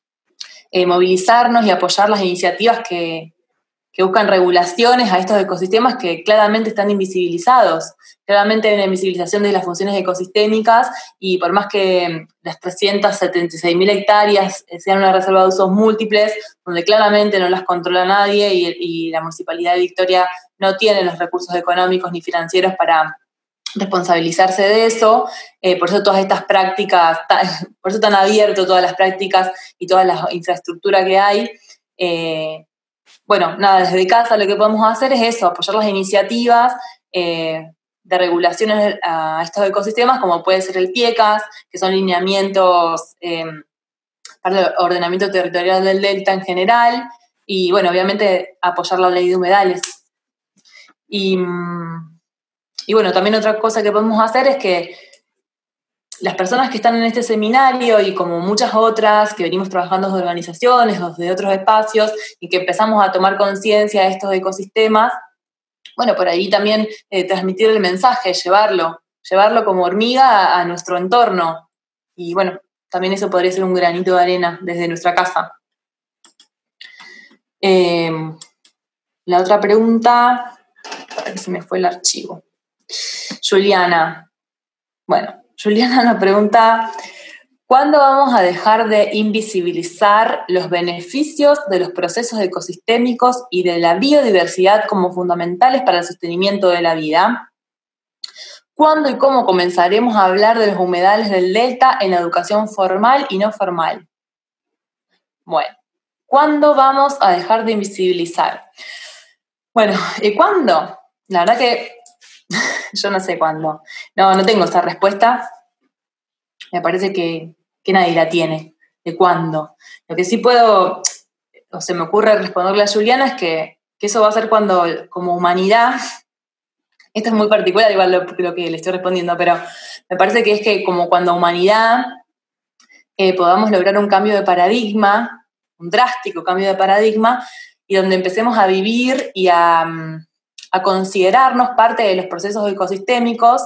eh, movilizarnos y apoyar las iniciativas que, que buscan regulaciones a estos ecosistemas que claramente están invisibilizados. Claramente hay una invisibilización de las funciones ecosistémicas y por más que las trescientas setenta y seis mil hectáreas sean una reserva de usos múltiples, donde claramente no las controla nadie y, y la Municipalidad de Victoria no tiene los recursos económicos ni financieros para responsabilizarse de eso, eh, por eso todas estas prácticas, por eso tan abierto todas las prácticas y toda la infraestructura que hay. Eh, bueno, nada, desde casa lo que podemos hacer es eso, apoyar las iniciativas eh, de regulaciones a estos ecosistemas, como puede ser el PIECAS, que son lineamientos eh, para el ordenamiento territorial del delta en general, y bueno, obviamente apoyar la ley de humedales. Y, y bueno, también otra cosa que podemos hacer es que las personas que están en este seminario y como muchas otras que venimos trabajando desde organizaciones o de otros espacios y que empezamos a tomar conciencia de estos ecosistemas, bueno, por ahí también eh, transmitir el mensaje, llevarlo, llevarlo como hormiga a, a nuestro entorno. Y bueno, también eso podría ser un granito de arena desde nuestra casa. Eh, la otra pregunta, para que se me fue el archivo. Juliana. Bueno, Juliana nos pregunta, ¿cuándo vamos a dejar de invisibilizar los beneficios de los procesos ecosistémicos y de la biodiversidad como fundamentales para el sostenimiento de la vida? ¿Cuándo y cómo comenzaremos a hablar de los humedales del delta en la educación formal y no formal? Bueno, ¿cuándo vamos a dejar de invisibilizar? Bueno, ¿y cuándo? La verdad que yo no sé cuándo. No, no tengo esa respuesta. Me parece que, que nadie la tiene. ¿De cuándo? Lo que sí puedo, o se me ocurre responderle a Juliana, es que, que eso va a ser cuando, como humanidad, esto es muy particular, igual lo, lo que le estoy respondiendo, pero me parece que es que como cuando humanidad eh, podamos lograr un cambio de paradigma, un drástico cambio de paradigma, y donde empecemos a vivir y a, a considerarnos parte de los procesos ecosistémicos,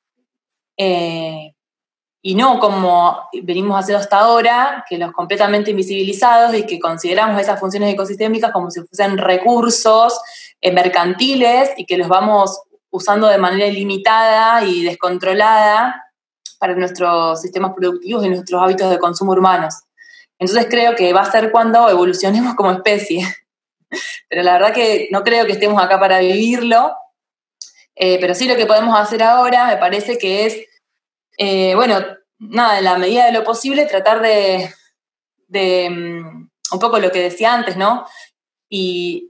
eh, y no como venimos haciendo hasta ahora, que los completamente invisibilizados y que consideramos esas funciones ecosistémicas como si fuesen recursos eh, mercantiles y que los vamos usando de manera ilimitada y descontrolada para nuestros sistemas productivos y nuestros hábitos de consumo urbanos. Entonces creo que va a ser cuando evolucionemos como especie. Pero la verdad que no creo que estemos acá para vivirlo, eh, pero sí lo que podemos hacer ahora me parece que es, eh, bueno, nada, en la medida de lo posible tratar de, de um, un poco lo que decía antes, ¿no? Y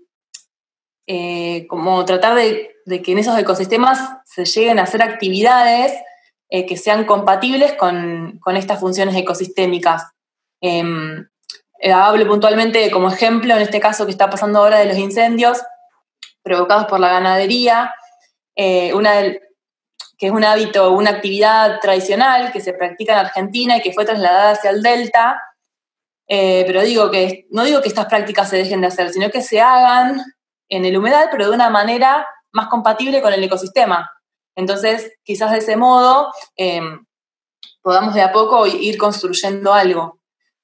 eh, como tratar de, de que en esos ecosistemas se lleguen a hacer actividades eh, que sean compatibles con, con estas funciones ecosistémicas. Eh, eh, hablo puntualmente como ejemplo, en este caso que está pasando ahora de los incendios provocados por la ganadería, eh, una del, que es un hábito, una actividad tradicional que se practica en Argentina y que fue trasladada hacia el delta, eh, pero digo que, no digo que estas prácticas se dejen de hacer, sino que se hagan en el humedal, pero de una manera más compatible con el ecosistema. Entonces, quizás de ese modo eh, podamos de a poco ir construyendo algo.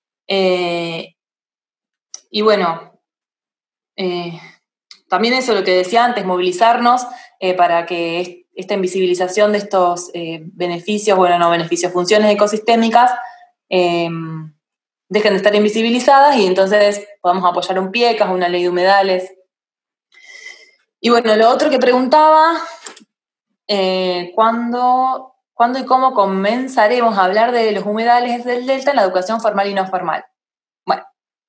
Eh, y bueno, eh, también eso, lo que decía antes, movilizarnos eh, para que esta invisibilización de estos eh, beneficios, bueno, no beneficios, funciones ecosistémicas, eh, dejen de estar invisibilizadas y entonces podamos apoyar un PIECAS, una ley de humedales. Y bueno, lo otro que preguntaba, eh, ¿cuándo, ¿cuándo y cómo comenzaremos a hablar de los humedales del delta en la educación formal y no formal? Bueno,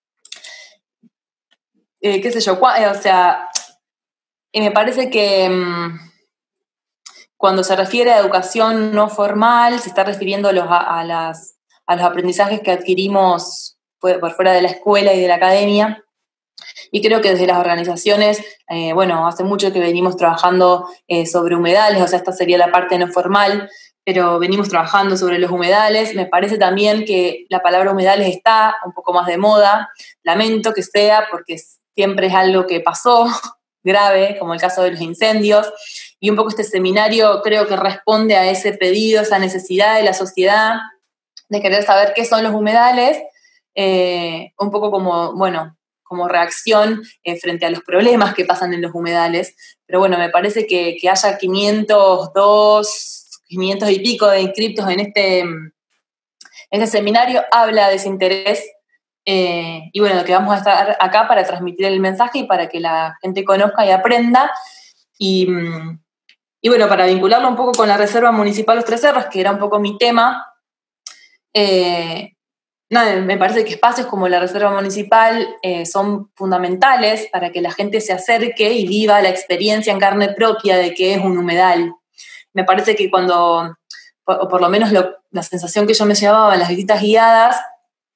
eh, qué sé yo, o sea, eh, me parece que mmm, cuando se refiere a educación no formal, se está refiriendo a los, a, a las, a los aprendizajes que adquirimos por, por fuera de la escuela y de la academia. Y creo que desde las organizaciones, eh, bueno, hace mucho que venimos trabajando eh, sobre humedales, o sea, esta sería la parte no formal, pero venimos trabajando sobre los humedales. Me parece también que la palabra humedales está un poco más de moda. Lamento que sea, porque siempre es algo que pasó grave, como el caso de los incendios, y un poco este seminario creo que responde a ese pedido, esa necesidad de la sociedad de querer saber qué son los humedales, eh, un poco como, bueno, como reacción eh, frente a los problemas que pasan en los humedales. Pero bueno, me parece que, que haya quinientos dos, quinientos y pico de inscriptos en este, en este seminario habla de ese interés. Eh, y bueno, que vamos a estar acá para transmitir el mensaje y para que la gente conozca y aprenda. Y, y bueno, para vincularlo un poco con la Reserva Municipal Los Tres Cerros, que era un poco mi tema, eh, nada, me parece que espacios como la Reserva Municipal eh, son fundamentales para que la gente se acerque y viva la experiencia en carne propia de que es un humedal. Me parece que cuando, o por lo menos lo, la sensación que yo me llevaba en las visitas guiadas,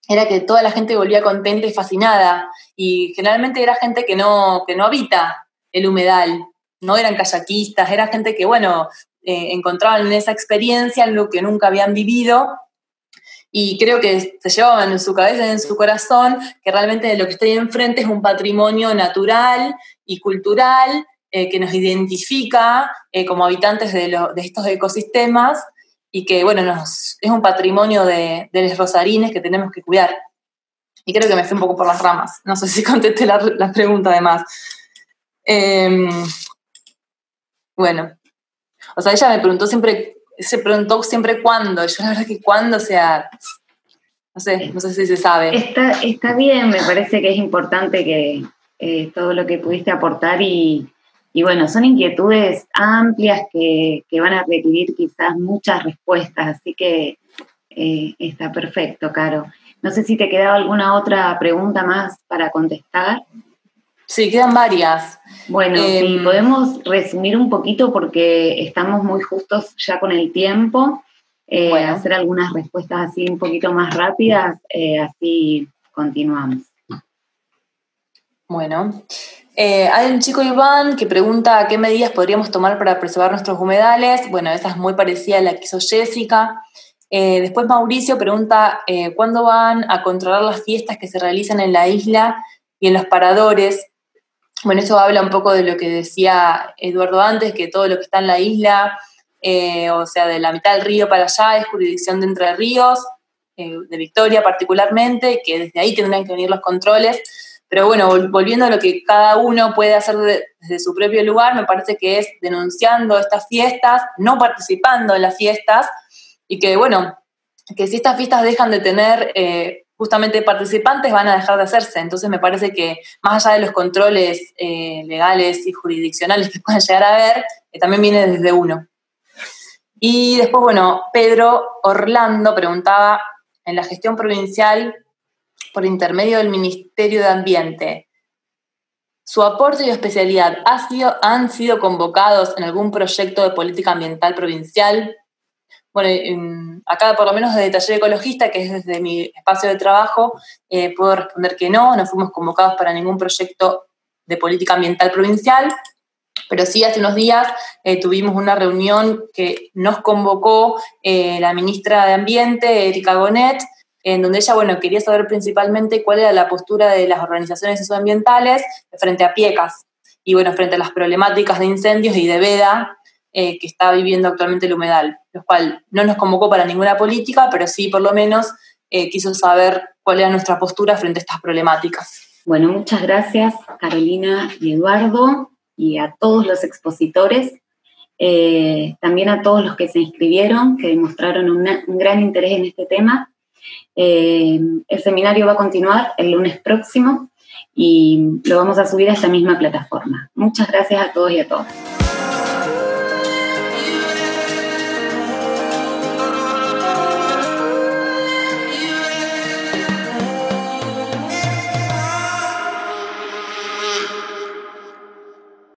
era que toda la gente volvía contenta y fascinada, y generalmente era gente que no, que no habita el humedal, no eran kayakistas, era gente que, bueno, eh, encontraban en esa experiencia algo que nunca habían vivido, y creo que se llevaban en su cabeza y en su corazón que realmente lo que está ahí enfrente es un patrimonio natural y cultural eh, que nos identifica eh, como habitantes de, lo, de estos ecosistemas, y que, bueno, nos, es un patrimonio de, de los rosarines que tenemos que cuidar. Y creo que me fui un poco por las ramas. No sé si contesté la, la pregunta, además. Eh, bueno, o sea, ella me preguntó siempre, se preguntó siempre cuándo. Yo la verdad que cuándo, o sea, no sé, no sé si se sabe. Está, está bien, me parece que es importante que eh, todo lo que pudiste aportar y... Y bueno, son inquietudes amplias que, que van a requerir quizás muchas respuestas, así que eh, está perfecto, Caro. No sé si te quedaba alguna otra pregunta más para contestar. Sí, quedan varias. Bueno, eh, si podemos resumir un poquito porque estamos muy justos ya con el tiempo, eh, bueno. hacer algunas respuestas así un poquito más rápidas, eh, así continuamos. Bueno. Eh, hay un chico, Iván, que pregunta qué medidas podríamos tomar para preservar nuestros humedales. Bueno, esa es muy parecida a la que hizo Jessica. Eh, después Mauricio pregunta eh, ¿cuándo van a controlar las fiestas que se realizan en la isla y en los paradores? Bueno, eso habla un poco de lo que decía Eduardo antes, que todo lo que está en la isla, eh, o sea, de la mitad del río para allá, es jurisdicción de Entre Ríos, eh, de Victoria particularmente, que desde ahí tendrán que venir los controles. Pero bueno, volviendo a lo que cada uno puede hacer de, desde su propio lugar, me parece que es denunciando estas fiestas, no participando en las fiestas, y que bueno, que si estas fiestas dejan de tener eh, justamente participantes, van a dejar de hacerse. Entonces me parece que más allá de los controles eh, legales y jurisdiccionales que puedan llegar a haber, eh, también viene desde uno. Y después, bueno, Pedro Orlando preguntaba, en la gestión provincial, por intermedio del Ministerio de Ambiente, ¿su aporte y especialidad ha sido, han sido convocados en algún proyecto de política ambiental provincial? Bueno, acá por lo menos desde Taller Ecologista, que es desde mi espacio de trabajo, eh, puedo responder que no, no fuimos convocados para ningún proyecto de política ambiental provincial, pero sí hace unos días eh, tuvimos una reunión que nos convocó eh, la ministra de Ambiente, Erika Gonet, en donde ella, bueno, quería saber principalmente cuál era la postura de las organizaciones socioambientales frente a Piecas y, bueno, frente a las problemáticas de incendios y de veda eh, que está viviendo actualmente el humedal, lo cual no nos convocó para ninguna política, pero sí, por lo menos, eh, quiso saber cuál era nuestra postura frente a estas problemáticas. Bueno, muchas gracias, Carolina y Eduardo, y a todos los expositores, eh, también a todos los que se inscribieron, que demostraron una, un gran interés en este tema. Eh, el seminario va a continuar el lunes próximo y lo vamos a subir a esta misma plataforma. Muchas gracias a todos y a todas.